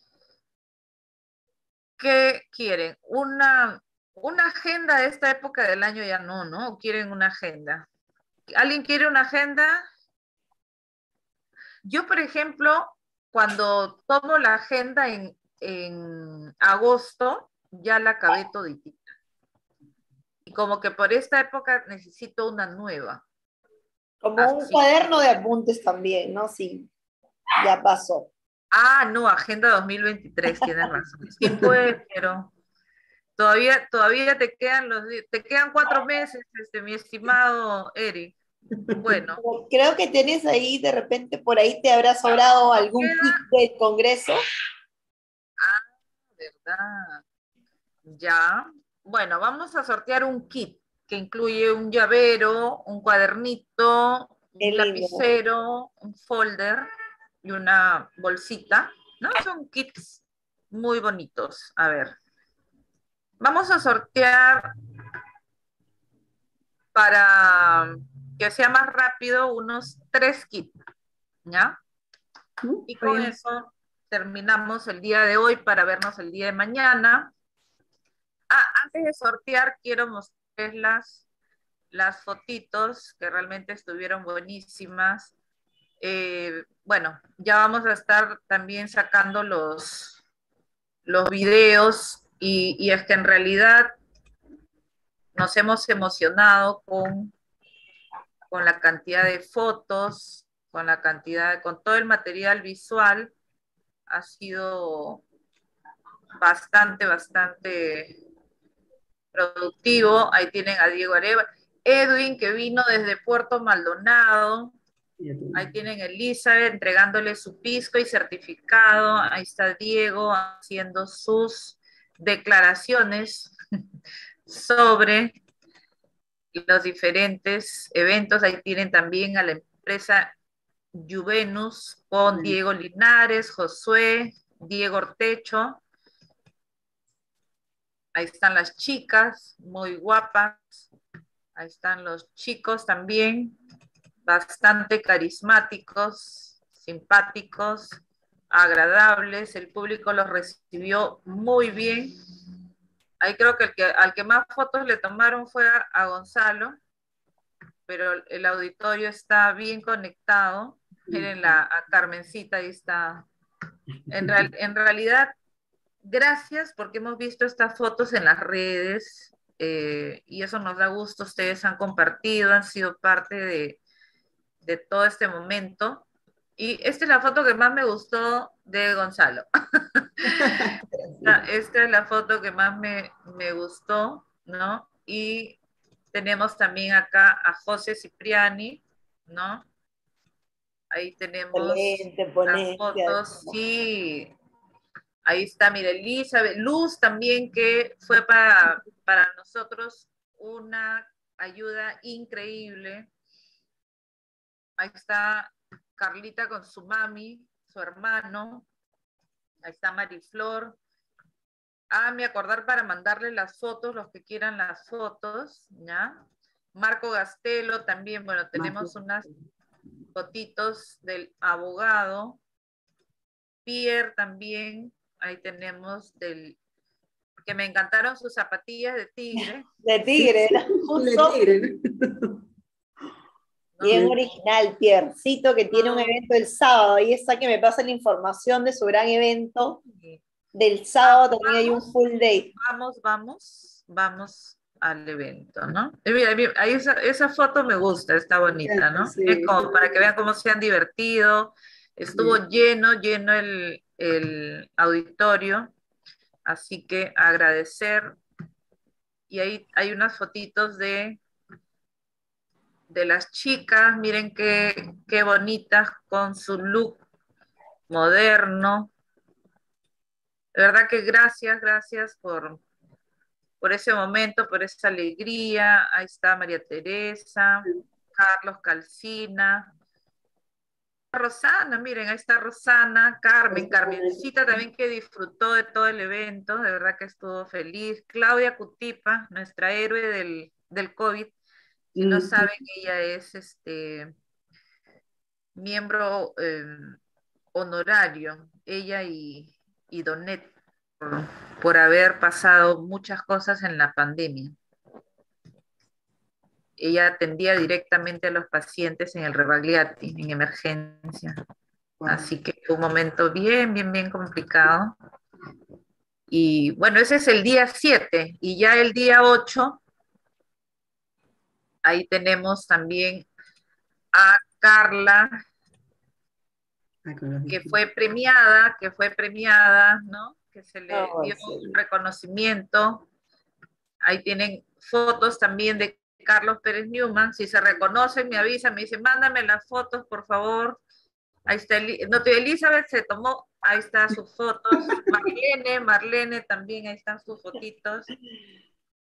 ¿qué quieren? Una, una agenda de esta época del año ya no, ¿no? ¿Quieren una agenda? ¿Alguien quiere una agenda? Yo, por ejemplo, cuando tomo la agenda en, en agosto, ya la acabé toditita. Y como que por esta época necesito una nueva. Como Así. Un cuaderno de apuntes también, ¿no? Sí, ya pasó. Ah, no, Agenda dos mil veintitrés, tienes razón. Sí, pues, pero todavía, todavía te quedan los, te quedan cuatro meses, este, mi estimado Eric. Bueno. Pero creo que tienes ahí, de repente, por ahí te habrá sobrado algún kit del Congreso. Ah, verdad. Ya. Bueno, vamos a sortear un kit. que incluye un llavero, un cuadernito, Qué un lindo. lapicero, un folder y una bolsita, ¿no? Son kits muy bonitos. A ver, vamos a sortear para que sea más rápido unos tres kits, ¿ya? Y con eso terminamos el día de hoy para vernos el día de mañana. Ah, antes de sortear, quiero mostrarles las, las fotitos que realmente estuvieron buenísimas. Eh, bueno, ya vamos a estar también sacando los, los videos y, y es que en realidad nos hemos emocionado con, con la cantidad de fotos, con la cantidad, con todo el material visual. Ha sido bastante, bastante productivo. Ahí tienen a Diego Areva, Edwin, que vino desde Puerto Maldonado. Ahí tienen a Elizabeth entregándole su pisco y certificado. Ahí está Diego haciendo sus declaraciones sobre los diferentes eventos. Ahí tienen también a la empresa Juvenus con Diego Linares, Josué, Diego Ortecho. Ahí están las chicas, muy guapas. Ahí están los chicos también, bastante carismáticos, simpáticos, agradables. El público los recibió muy bien. Ahí creo que, el que al que más fotos le tomaron fue a, a Gonzalo, pero el auditorio está bien conectado. Miren la, a Carmencita, ahí está. En, real, en realidad, gracias porque hemos visto estas fotos en las redes eh, y eso nos da gusto. Ustedes han compartido, han sido parte de, de todo este momento. Y esta es la foto que más me gustó de Gonzalo. esta, esta es la foto que más me, me gustó, ¿no? Y tenemos también acá a José Cipriani, ¿no? Ahí tenemos Excelente las ponencia. fotos, sí. Ahí está, mira, Elizabeth, Luz también, que fue para, para nosotros una ayuda increíble. Ahí está Carlita con su mami, su hermano. Ahí está Mariflor. Ah, me acordar para mandarle las fotos, los que quieran las fotos, ¿ya? Marco Gastelo también, bueno, tenemos unas fotitos del abogado. Pierre también, ahí tenemos del, que me encantaron sus zapatillas de tigre. De tigre, sí, sí, justo. De tigre. Bien original, Piercito, que tiene un evento el sábado, y está que me pasa la información de su gran evento del sábado, vamos, también hay un full day. Vamos, vamos, vamos al evento, ¿no? Y mira, mira, ahí esa, esa foto me gusta, está bonita, ¿no? Sí. Es como para que vean cómo se han divertido, estuvo sí. lleno, lleno el, el auditorio, así que agradecer, y ahí hay unas fotitos de de las chicas, miren qué, qué bonitas con su look moderno. De verdad que gracias, gracias por, por ese momento, por esa alegría. Ahí está María Teresa, Carlos Calcina, Rosana, miren, ahí está Rosana, Carmen, Carmencita también que disfrutó de todo el evento, de verdad que estuvo feliz. Claudia Cutipa, nuestra héroe del, del COVID. Si no saben, ella es este miembro eh, honorario, ella y, y Donet, por, por haber pasado muchas cosas en la pandemia. Ella atendía directamente a los pacientes en el Rebagliati, en emergencia. Wow. Así que fue un momento bien, bien, bien complicado. Y bueno, ese es el día siete, y ya el día ocho, ahí tenemos también a Carla, que fue premiada, que fue premiada, ¿no? Que se le oh, dio sí. un reconocimiento. Ahí tienen fotos también de Carlos Pérez Newman. Si se reconocen, me avisan, me dicen, mándame las fotos, por favor. Ahí está, no, Elizabeth se tomó, ahí están sus fotos. Marlene, Marlene también, ahí están sus fotitos.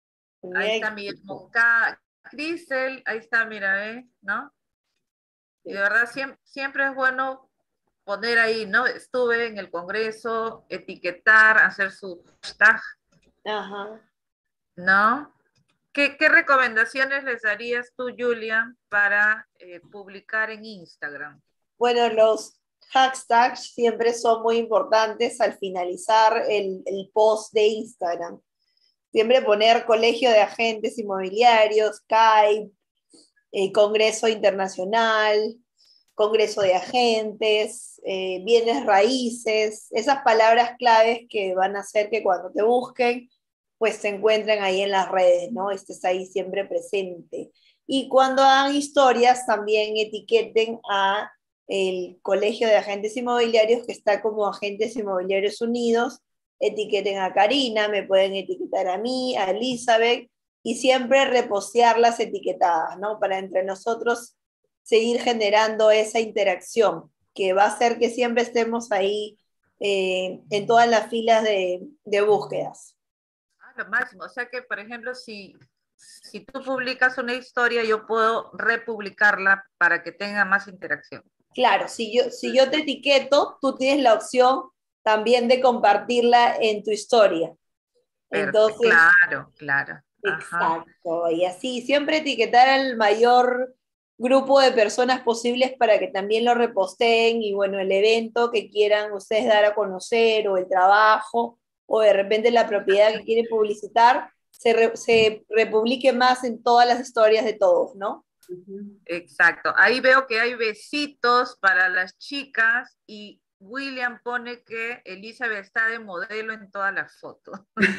Ahí está Miguel Moncada, Cristel, ahí está, mira, ¿eh? ¿No? Y de verdad siempre, siempre es bueno poner ahí, ¿no? Estuve en el Congreso, etiquetar, hacer su hashtag, Ajá. ¿no? ¿Qué, qué recomendaciones les darías tú, Julia, para eh, publicar en Instagram? Bueno, los hashtags siempre son muy importantes al finalizar el, el post de Instagram. Siempre poner Colegio de Agentes Inmobiliarios, C A I P, eh, Congreso Internacional, Congreso de Agentes, eh, bienes raíces, esas palabras claves que van a hacer que cuando te busquen, pues se encuentren ahí en las redes, ¿no? Estés ahí siempre presente. Y cuando hagan historias, también etiqueten a el Colegio de Agentes Inmobiliarios, que está como Agentes Inmobiliarios Unidos, etiqueten a Karina, me pueden etiquetar a mí, a Elizabeth, y siempre repostear las etiquetadas, ¿no? Para entre nosotros seguir generando esa interacción, que va a hacer que siempre estemos ahí eh, en todas las filas de, de búsquedas. Ah, lo máximo, o sea que, por ejemplo, si, si tú publicas una historia, yo puedo republicarla para que tenga más interacción. Claro, si yo, si yo te etiqueto, tú tienes la opción también de compartirla en tu historia. Entonces, claro, claro. Exacto, y así, siempre etiquetar al mayor grupo de personas posibles para que también lo reposteen y bueno, el evento que quieran ustedes dar a conocer o el trabajo o de repente la propiedad que quieren publicitar, se, re, se republique más en todas las historias de todos, ¿no? Exacto, ahí veo que hay besitos para las chicas y William pone que Elizabeth está de modelo en todas las fotos.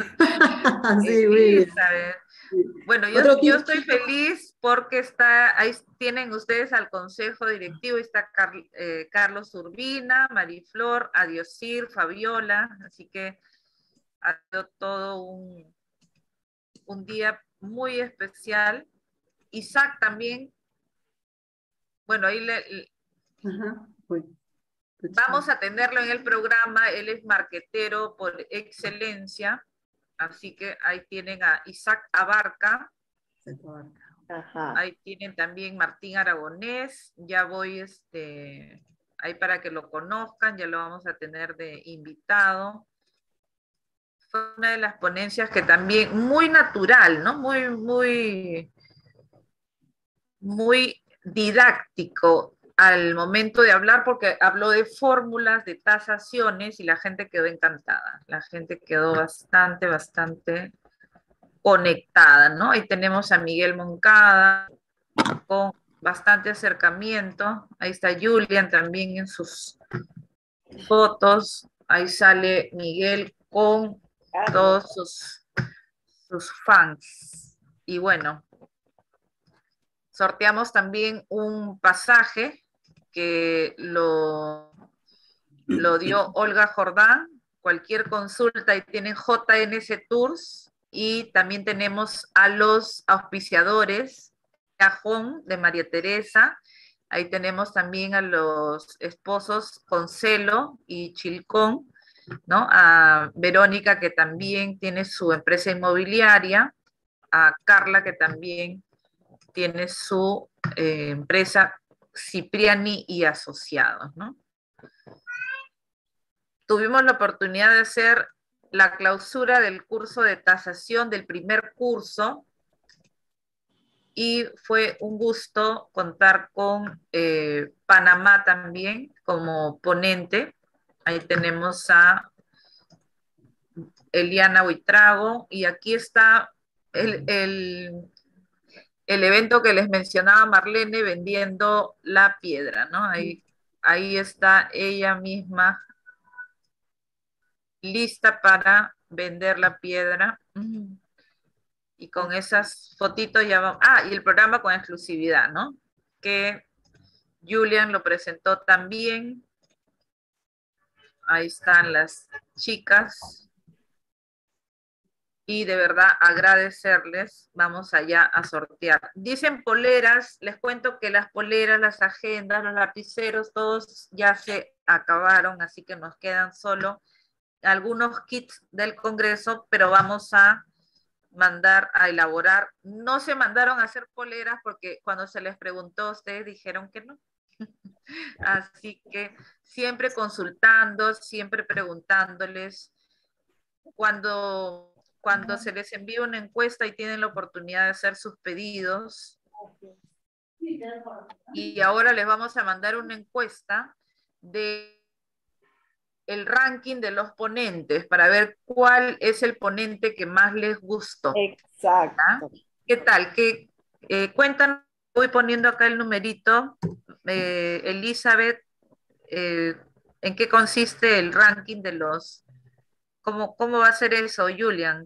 Sí, William. Bueno, yo, yo estoy feliz porque está, ahí tienen ustedes al consejo directivo, está Car, eh, Carlos Urbina, Mariflor, Adiosir, Fabiola, así que ha sido todo un, un día muy especial. Isaac también, bueno, ahí le, le Ajá. Pues, vamos a tenerlo en el programa, él es marquetero por excelencia, así que ahí tienen a Isaac Abarca. Ajá. Ahí tienen también Martín Aragonés, ya voy este, ahí para que lo conozcan, ya lo vamos a tener de invitado. Fue una de las ponencias que también, muy natural, ¿no? Muy, muy, muy didáctico al momento de hablar, porque habló de fórmulas, de tasaciones, y la gente quedó encantada. La gente quedó bastante, bastante conectada, ¿no? Ahí tenemos a Miguel Moncada, con bastante acercamiento. Ahí está Julian también en sus fotos. Ahí sale Miguel con todos sus, sus fans. Y bueno, sorteamos también un pasaje que lo, lo dio Olga Jordán. Cualquier consulta, ahí tienen J N S Tours. Y también tenemos a los auspiciadores, Cajón de María Teresa. Ahí tenemos también a los esposos Concelo y Chilcón, ¿no? A Verónica, que también tiene su empresa inmobiliaria, a Carla, que también tiene su eh, empresa Cipriani y Asociados, ¿no? Tuvimos la oportunidad de hacer la clausura del curso de tasación del primer curso y fue un gusto contar con eh, Panamá también como ponente. Ahí tenemos a Eliana Huitrago y aquí está el, el, el evento que les mencionaba Marlene vendiendo la piedra, ¿no? Ahí, ahí está ella misma lista para vender la piedra. Y con esas fotitos ya vamos. Ah, y el programa con exclusividad, ¿no? Que Julian lo presentó también. Ahí están las chicas. Y de verdad agradecerles. Vamos allá a sortear. Dicen poleras. Les cuento que las poleras, las agendas, los lapiceros, todos ya se acabaron. Así que nos quedan solo algunos kits del Congreso, pero vamos a mandar a elaborar. No se mandaron a hacer poleras porque cuando se les preguntó, ustedes dijeron que no. Así que siempre consultando, siempre preguntándoles. Cuando, cuando se les envía una encuesta y tienen la oportunidad de hacer sus pedidos, y ahora les vamos a mandar una encuesta de el ranking de los ponentes para ver cuál es el ponente que más les gustó. Exacto. ¿Ah? ¿Qué tal? ¿Qué, eh, cuéntanos, voy poniendo acá el numerito. Eh, Elizabeth, eh, ¿en qué consiste el ranking de los... ¿Cómo, cómo va a ser eso, Julian?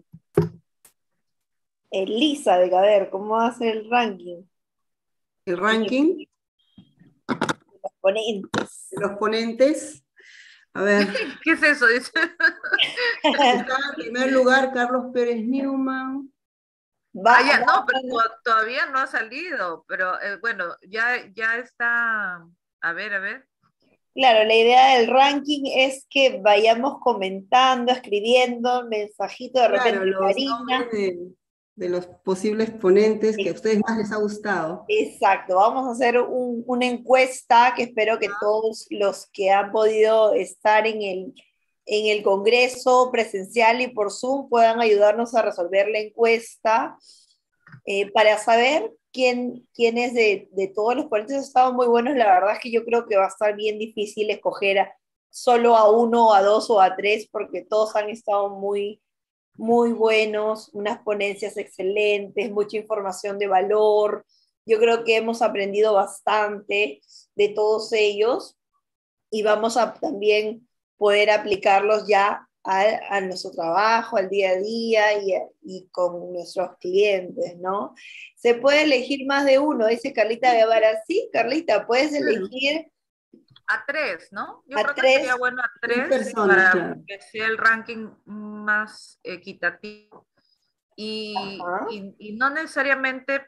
Elizabeth, a ver, ¿cómo va a ser el ranking? El ranking Los ponentes. de los ponentes. A ver. ¿Qué es eso? Dice. Está en primer lugar Carlos Pérez Newman. Va, ah, ya, no, pero todavía no ha salido, pero eh, bueno, ya, ya está, a ver, a ver. Claro, la idea del ranking es que vayamos comentando, escribiendo, mensajito de repente. Claro, los nombres de, de los posibles ponentes que a ustedes más les ha gustado. Exacto, vamos a hacer un, una encuesta que espero que todos los que han podido estar en el, en el Congreso presencial y por Zoom puedan ayudarnos a resolver la encuesta eh, para saber quién, quién es de, de todos los ponentes. Han estado muy buenos, la verdad es que yo creo que va a estar bien difícil escoger a, solo a uno, a dos o a tres, porque todos han estado muy, muy buenos, unas ponencias excelentes, mucha información de valor. Yo creo que hemos aprendido bastante de todos ellos y vamos a también poder aplicarlos ya a, a nuestro trabajo, al día a día y, y con nuestros clientes, ¿no? Se puede elegir más de uno, dice Carlita Guevara. Sí, Carlita, puedes elegir a tres, ¿no? Yo a creo tres, que sería bueno a tres personas, para claro, que sea el ranking más equitativo y, y, y no necesariamente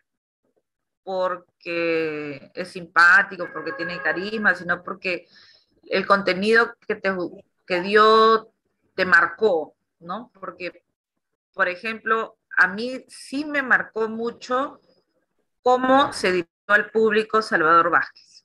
porque es simpático, porque tiene carisma, sino porque el contenido que, te, que dio te marcó, ¿no? Porque, por ejemplo, a mí sí me marcó mucho cómo se dirigió al público Salvador Vázquez.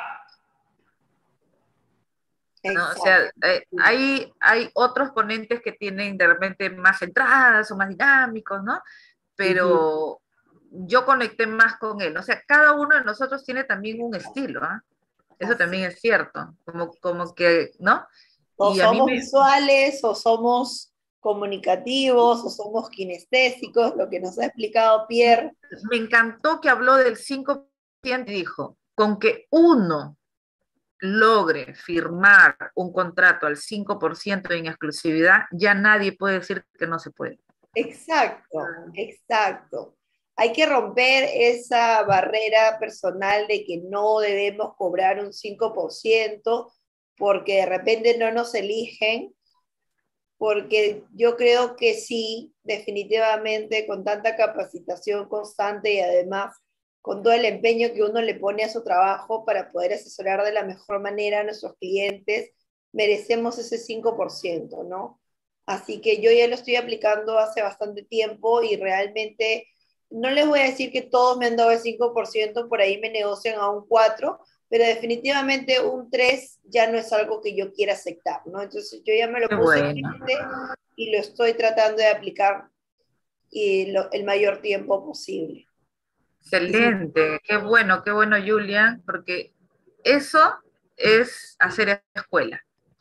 ¿No? O sea, eh, hay, hay otros ponentes que tienen de repente más entradas o más dinámicos, ¿no? Pero uh-huh. yo conecté más con él. O sea, cada uno de nosotros tiene también un estilo, ¿eh? Eso Así. También es cierto. Como, como que, ¿no? O y somos a mí me... visuales, o somos comunicativos, o somos kinestésicos, lo que nos ha explicado Pierre. Me encantó que habló del cinco por ciento y dijo, con que uno logre firmar un contrato al cinco por ciento en exclusividad, ya nadie puede decir que no se puede. Exacto, exacto. Hay que romper esa barrera personal de que no debemos cobrar un cinco por ciento porque de repente no nos eligen, porque yo creo que sí, definitivamente, con tanta capacitación constante y además con todo el empeño que uno le pone a su trabajo para poder asesorar de la mejor manera a nuestros clientes, merecemos ese cinco por ciento, ¿no? Así que yo ya lo estoy aplicando hace bastante tiempo y realmente no les voy a decir que todos me han dado el cinco por ciento, por ahí me negocian a un cuatro por ciento, pero definitivamente un tres por ciento ya no es algo que yo quiera aceptar, ¿no? Entonces yo ya me lo Qué puse bueno. en mente y lo estoy tratando de aplicar y lo, el mayor tiempo posible. Excelente, qué bueno, qué bueno, Julia, porque eso es hacer escuela.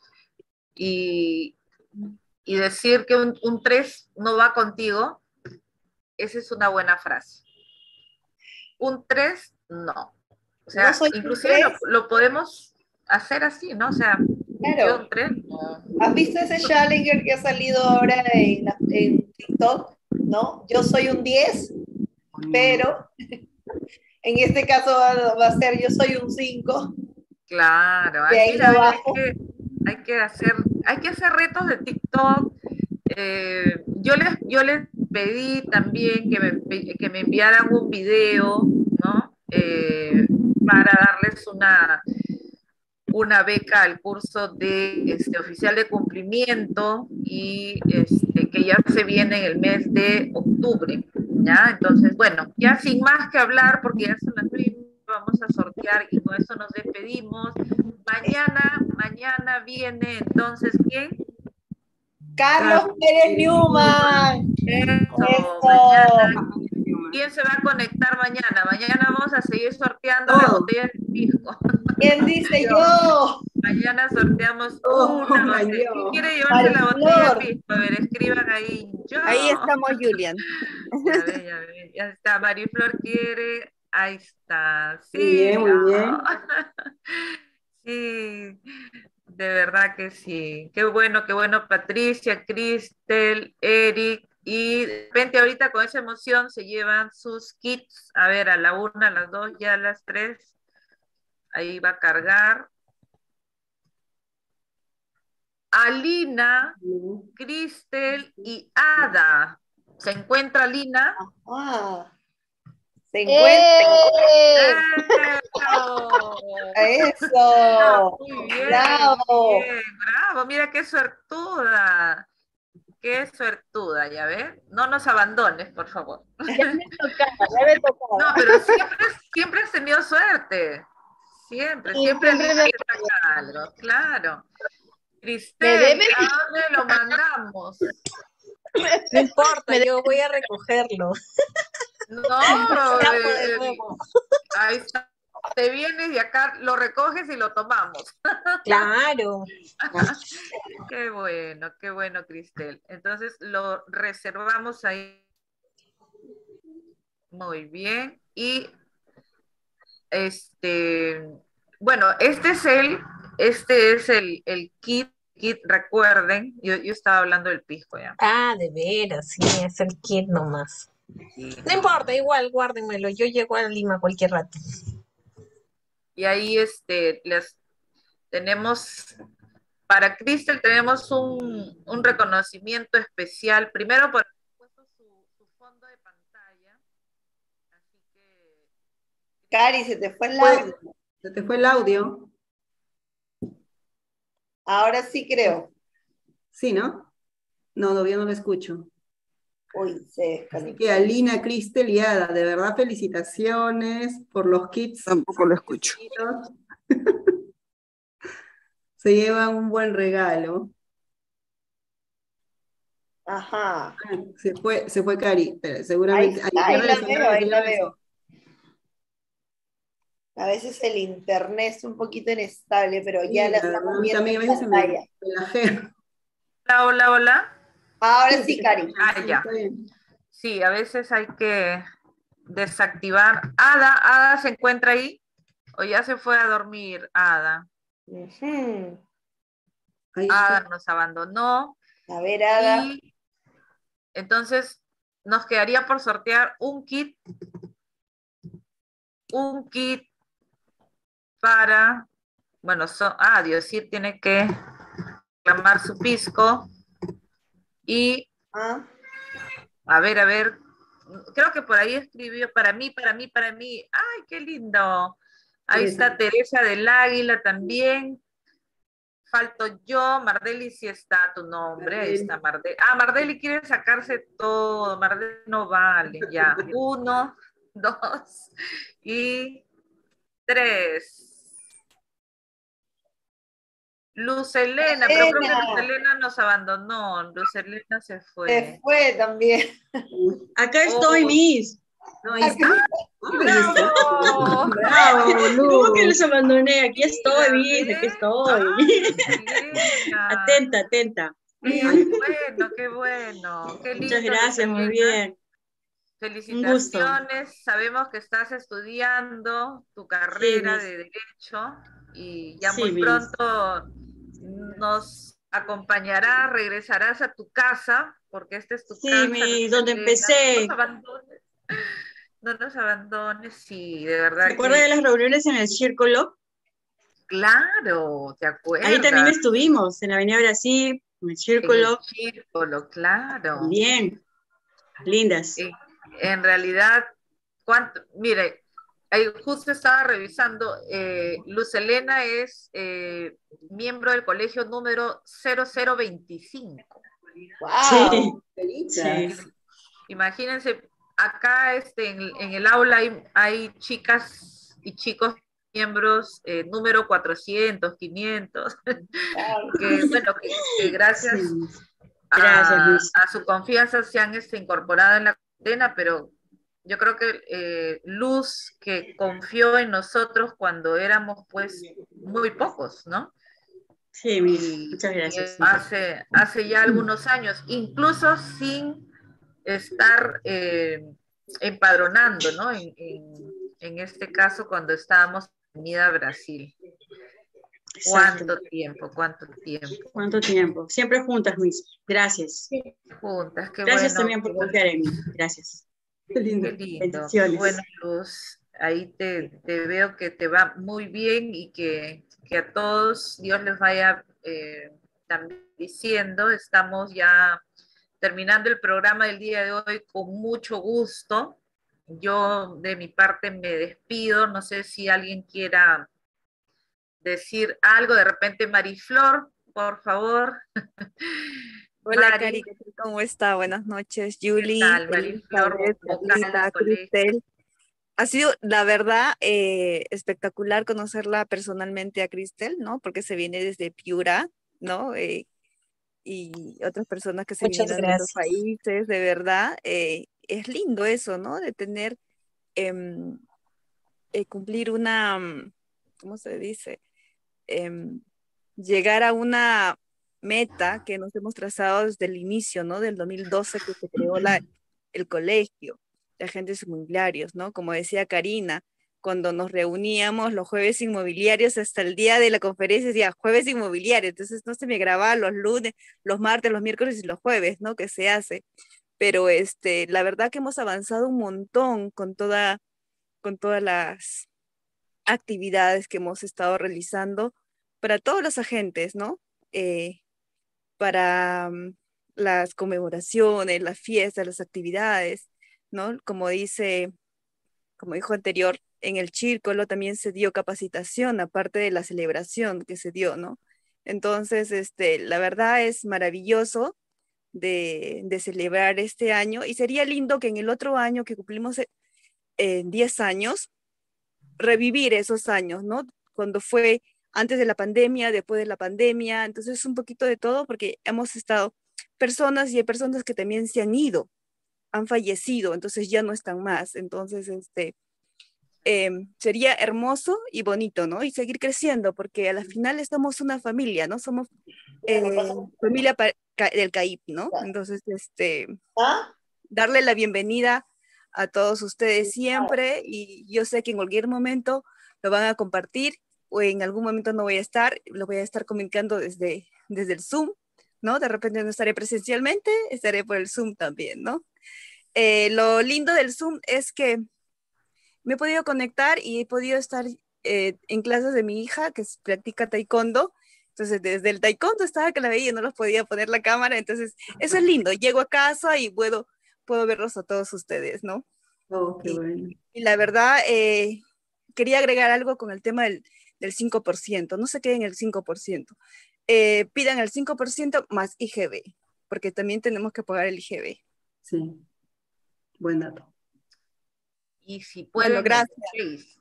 Y, y decir que un, un tres no va contigo, esa es una buena frase. Un tres, no. O sea, no inclusive lo, lo podemos hacer así, ¿no? O sea, claro. un tres, no. ¿Has visto ese Challenger que ha salido ahora en, en TikTok? ¿No? Yo soy un diez, pero en este caso va, va a ser yo soy un cinco. Claro, de ahí mira, abajo. Hay, que, hay, que hacer, hay que hacer retos de TikTok. Eh, yo, les, yo les pedí también que me, que me enviaran un video, ¿no? Eh, para darles una, una beca al curso de este, oficial de cumplimiento y este, que ya se viene en el mes de octubre, ¿ya? Entonces, bueno, ya sin más que hablar, porque ya son las nueve, vamos a sortear y con eso nos despedimos. Mañana, mañana viene entonces, ¿quién? Carlos Pérez Newman. Eso, Eso. mañana. ¿Quién se va a conectar mañana? Mañana vamos a seguir sorteando las Oh. botellas de pisco. ¿Quién dice yo? Mañana sorteamos Oh, una my botella. Dios. ¿Quién quiere llevarse la Mariflor. botella de pisco? A ver, escriban ahí. Yo. Ahí estamos, Julian. Ya ve, ya ve. Ya está. Mariflor quiere. Ahí está. Sí. Muy bien, muy bien. Ah. Sí. De verdad que sí. Qué bueno, qué bueno. Patricia, Cristel, Eric. Y de repente ahorita con esa emoción se llevan sus kits. A ver, a la una, a las dos, ya a las tres. Ahí va a cargar. Alina, Cristel y Ada. ¿Se encuentra Alina? Ah, se encuentra. ¡Eh! ¡Eso! Eso. Muy bien, Bravo. muy bien, bravo. Mira qué suertuda. Qué suertuda, ¿ya ves? No nos abandones, por favor. Ya me tocaba, ya me tocaba. No, pero siempre, siempre has tenido suerte. Siempre, Sí, siempre siempre Alina me- te saca algo, claro. Me Cristel, debe- ¿a dónde lo mandamos? No importa, yo voy a recogerlo. No, Escapo de eh, nuevo. ahí está. Te vienes y acá lo recoges y lo tomamos. Claro. Qué bueno, qué bueno, Cristel. Entonces lo reservamos ahí. Muy bien. Y este, bueno, este es el, este es el, el kit, kit, recuerden, yo, yo estaba hablando del pisco ya. Ah, de veras, sí, es el kit nomás. Sí. No importa, igual guárdenmelo. Yo llego a Lima cualquier rato. Y ahí este, les tenemos, para Cristel tenemos un, un reconocimiento especial, primero por haber puesto su, su fondo de pantalla. Así que... Cari, se te fue el Fue- audio. Se te fue el audio. Ahora sí creo. Sí, ¿no? No, todavía no lo escucho. Uy, se Así desconectó. que Alina, Cristel y Ada, de verdad felicitaciones por los kits. Tampoco lo escucho. Se llevan un buen regalo. Ajá. Ah, Se fue, se fue Cari, pero Ahí seguramente. está, Ay, ahí ya la regresó, veo, ya ahí regresó, la ya regresó. veo. A veces el internet es un poquito inestable, pero ya Sí, la la verdad, estamos a mí viendo también a en veces se me pantalla. relajea. Hola, hola, hola. Ahora sí, Cari. Ah, Sí, ya. está bien. Sí, a veces hay que desactivar. Ada, Ada se encuentra ahí o ya se fue a dormir, Ada. Ujú. Ahí Ada está. nos abandonó A ver, Ada. y entonces nos quedaría por sortear un kit, un kit para, bueno, so, ah, Diosir tiene que reclamar su pisco y Ah, a ver, a ver, creo que por ahí escribió para mí, para mí, para mí. ¡Ay, qué lindo! Ahí está Teresa del Águila también. Falto yo, Mardeli sí está tu nombre, ahí está Mardeli. Ah, Mardeli quiere sacarse todo, Mardeli no vale, ya. Uno, dos y tres. Luz Elena, pero creo que Elena. Luz Elena nos abandonó, Luz Elena se se fue. fue también. Acá estoy, Oh. Miss. No, ahí está. ¡Bravo! Bravo, Lu. ¿Cómo que los abandoné? Aquí estoy, Mira, Miss, aquí ¿ves? estoy. Ay, Elena. Atenta, atenta. Qué bueno, qué bueno. Qué lindo, Muchas gracias, Luz muy Elena. bien. Felicitaciones. Sabemos que estás estudiando tu carrera Miss. de Derecho y ya Sí, muy Miss. pronto nos acompañarás, regresarás a tu casa, porque esta es tu Sí, casa. Miss, Luz donde Elena. empecé. No nos abandones. No nos abandones, sí, de verdad. ¿Se acuerda que- de las reuniones en el círculo? Claro, ¿te acuerdas? Ahí también estuvimos, en la Avenida Brasil, en el círculo. En el círculo, claro. Bien, lindas. En, en realidad, ¿cuánto? Mire, ahí justo estaba revisando, eh, Luz Helena es eh, miembro del colegio número cero cero veinticinco. ¡Wow! Sí, sí. Imagínense, acá este, en, en el aula hay, hay chicas y chicos miembros eh, número cuatrocientos, quinientos, que bueno, que, que gracias, Sí. Gracias, a, Luis. a su confianza se han este, incorporado en la cadena, pero yo creo que eh, Luz, que confió en nosotros cuando éramos pues muy pocos, ¿no? Sí, Miss, Y, muchas y gracias. Sí. hace, hace ya algunos años, incluso sin estar eh, empadronando, ¿no? En, en, en este caso, cuando estábamos en Avenida Brasil. Exacto. ¿Cuánto tiempo? ¿Cuánto tiempo? ¿Cuánto tiempo? Siempre juntas, Miss. Gracias. Juntas, qué Gracias bueno. también por confiar en mí. Gracias. Qué lindo. Qué lindo. Bendiciones. Bueno, Luz, ahí te, te veo que te va muy bien y que, que a todos Dios les vaya eh, también diciendo. Estamos ya terminando el programa del día de hoy con mucho gusto. Yo de mi parte me despido. No sé si alguien quiera decir algo. De repente, Mariflor, por favor. Hola, Mari, Cari, ¿qué tal? ¿Cómo está? Buenas noches, ¿qué Julie, tal? Mariflor, Elizabeth, vocal Carlita, del colegio. Cristel. Ha sido, la verdad, eh, espectacular conocerla personalmente a Cristel, ¿no? Porque se viene desde Piura, ¿no? Eh, y otras personas que se Muchas vinieron de otros gracias. países, de verdad. Eh, es lindo eso, ¿no? De tener, em, eh, cumplir una, mm, ¿cómo se dice? Em, llegar a una meta que nos hemos trazado desde el inicio, ¿no? Del dos mil doce que se creó la, el colegio de agentes inmobiliarios, ¿no? Como decía Karina, cuando nos reuníamos los jueves inmobiliarios hasta el día de la conferencia, decía jueves inmobiliario, entonces no se me grababa los lunes, los martes, los miércoles y los jueves, ¿no? Que se hace. Pero este, la verdad que hemos avanzado un montón con toda, con todas las actividades que hemos estado realizando para todos los agentes, ¿no? Eh, para mm, las conmemoraciones, las fiestas, las actividades, ¿no? Como dice, como dijo anterior, en el Círculo también se dio capacitación, aparte de la celebración que se dio, ¿no? Entonces, este, la verdad es maravilloso de, de celebrar este año y sería lindo que en el otro año que cumplimos eh, diez años, revivir esos años, ¿no? Cuando fue antes de la pandemia, después de la pandemia, entonces un poquito de todo porque hemos estado personas y hay personas que también se han ido, han fallecido, entonces ya no están más, entonces este, eh, sería hermoso y bonito, ¿no? Y seguir creciendo porque a la final estamos una familia, ¿no? Somos eh, familia del C A I P, ¿no? Entonces, este, darle la bienvenida a todos ustedes siempre y yo sé que en cualquier momento lo van a compartir o en algún momento no voy a estar, lo voy a estar comunicando desde, desde el Zoom, ¿no? De repente no estaré presencialmente, estaré por el Zoom también, ¿no? Eh, lo lindo del Zoom es que me he podido conectar y he podido estar eh, en clases de mi hija que practica taekwondo. Entonces, desde el taekwondo estaba que la veía y no los podía poner la cámara. Entonces, eso es lindo. Llego a casa y puedo, puedo verlos a todos ustedes, ¿no? Oh, qué y, bueno. y la verdad, eh, quería agregar algo con el tema del, del cinco por ciento. No se queden en el cinco por ciento. Eh, pidan el cinco por ciento más I G B, porque también tenemos que pagar el I G B. Sí, buen dato. Y si pueden, bueno, gracias. seis.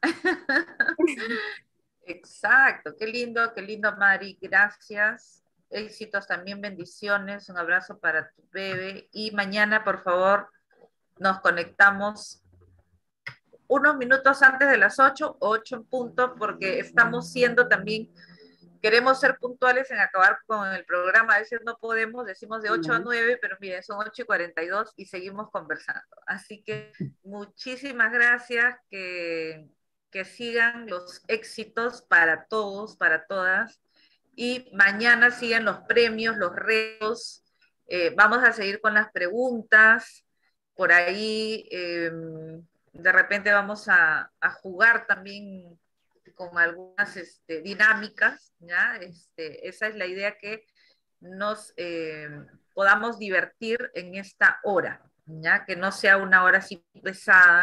Exacto, qué lindo, qué lindo, Mari, gracias. Éxitos también, bendiciones, un abrazo para tu bebé. Y mañana, por favor, nos conectamos unos minutos antes de las ocho, ocho en punto, porque estamos siendo también, queremos ser puntuales en acabar con el programa. A veces no podemos, decimos de ocho a nueve, pero miren, son ocho y cuarenta y dos y seguimos conversando. Así que muchísimas gracias, que, que sigan los éxitos para todos, para todas. Y mañana siguen los premios, los retos. Eh, vamos a seguir con las preguntas. Por ahí, eh, de repente vamos a, a jugar también con algunas este, dinámicas, ¿ya? Este, esa es la idea, que nos eh, podamos divertir en esta hora, ¿ya? Que no sea una hora así pesada,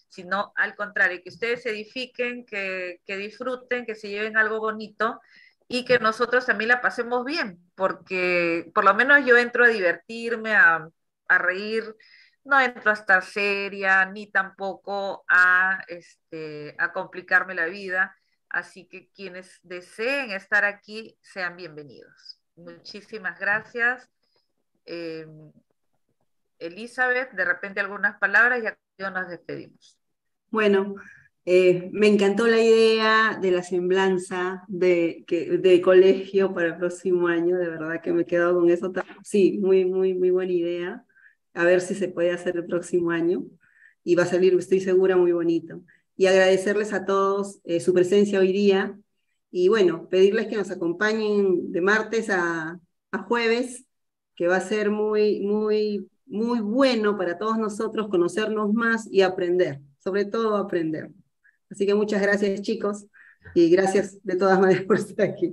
sino al contrario, que ustedes se edifiquen, que, que disfruten, que se lleven algo bonito y que nosotros también la pasemos bien, porque por lo menos yo entro a divertirme, a, a reír, no entro a estar seria, ni tampoco a, este, a complicarme la vida, así que quienes deseen estar aquí, sean bienvenidos. Muchísimas gracias. Eh, Elizabeth, de repente algunas palabras y ya nos despedimos. Bueno, eh, me encantó la idea de la semblanza de, que, de colegio para el próximo año, de verdad que me he quedado con eso. Sí, muy, muy, muy buena idea. A ver si se puede hacer el próximo año y va a salir, estoy segura, muy bonito. Y agradecerles a todos eh, su presencia hoy día y bueno, pedirles que nos acompañen de martes a, a jueves, que va a ser muy, muy, muy bueno para todos nosotros conocernos más y aprender, sobre todo aprender. Así que muchas gracias, chicos, y gracias de todas maneras por estar aquí.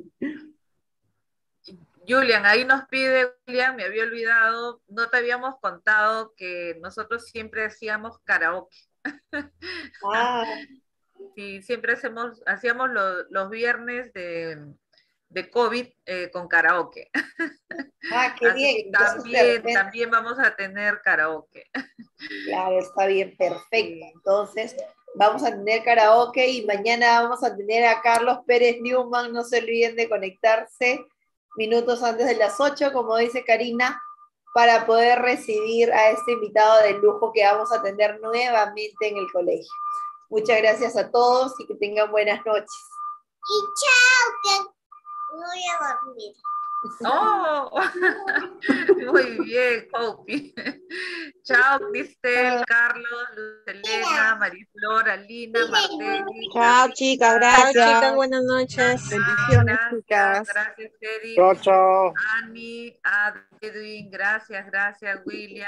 Julian, ahí nos pide, Julian, me había olvidado, no te habíamos contado que nosotros siempre hacíamos karaoke. Ah. Sí, siempre hacemos, hacíamos lo, los viernes de, de COVID eh, con karaoke. Ah, qué Así bien. que también, también vamos a tener karaoke. Claro, está bien, perfecto. Entonces, vamos a tener karaoke y mañana vamos a tener a Carlos Pérez Newman. No se olviden de conectarse minutos antes de las ocho, como dice Karina, para poder recibir a este invitado de lujo que vamos a tener nuevamente en el colegio. Muchas gracias a todos y que tengan buenas noches. Y chao, que voy a dormir. ¡Oh! Muy bien, Copi. Chao, Cristel, Carlos, Luz Elena, Mariflora, Lina, Marteli. Chao, chicas, gracias. Chao, chicas, buenas noches. Bendiciones, chicas. Gracias, Teddy. Chao, chao. Ani, a Edwin, gracias, gracias, William.